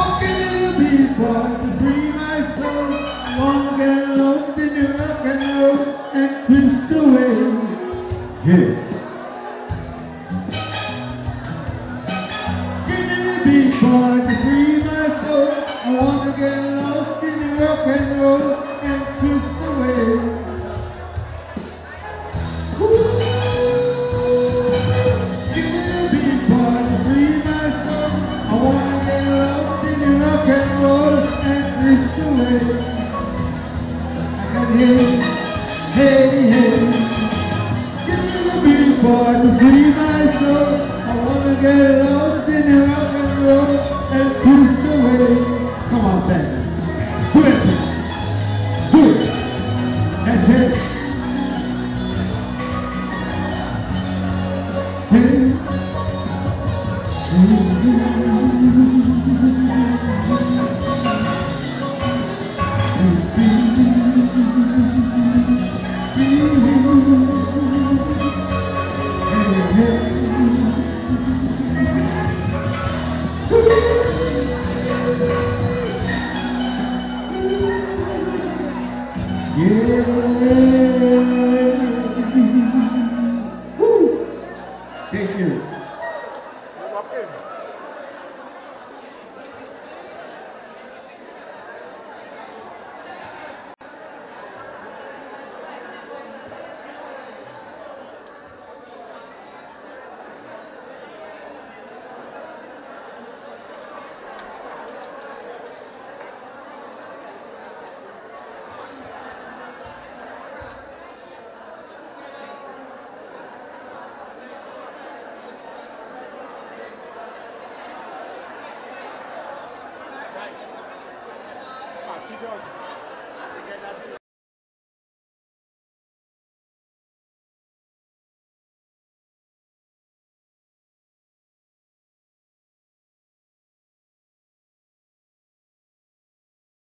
Wanna get lost in your rock and roll. rock and roll and drift away. Give me a beat, boy, to free my soul. I wanna get lost in the rock and roll and drift away. I can hear you, hey, hey. Give me a beat, boy, to free my soul. I wanna get lost in the rock and roll and drift away. Come on, Sam. Do it. Do it. That's it. Hey. Yeah.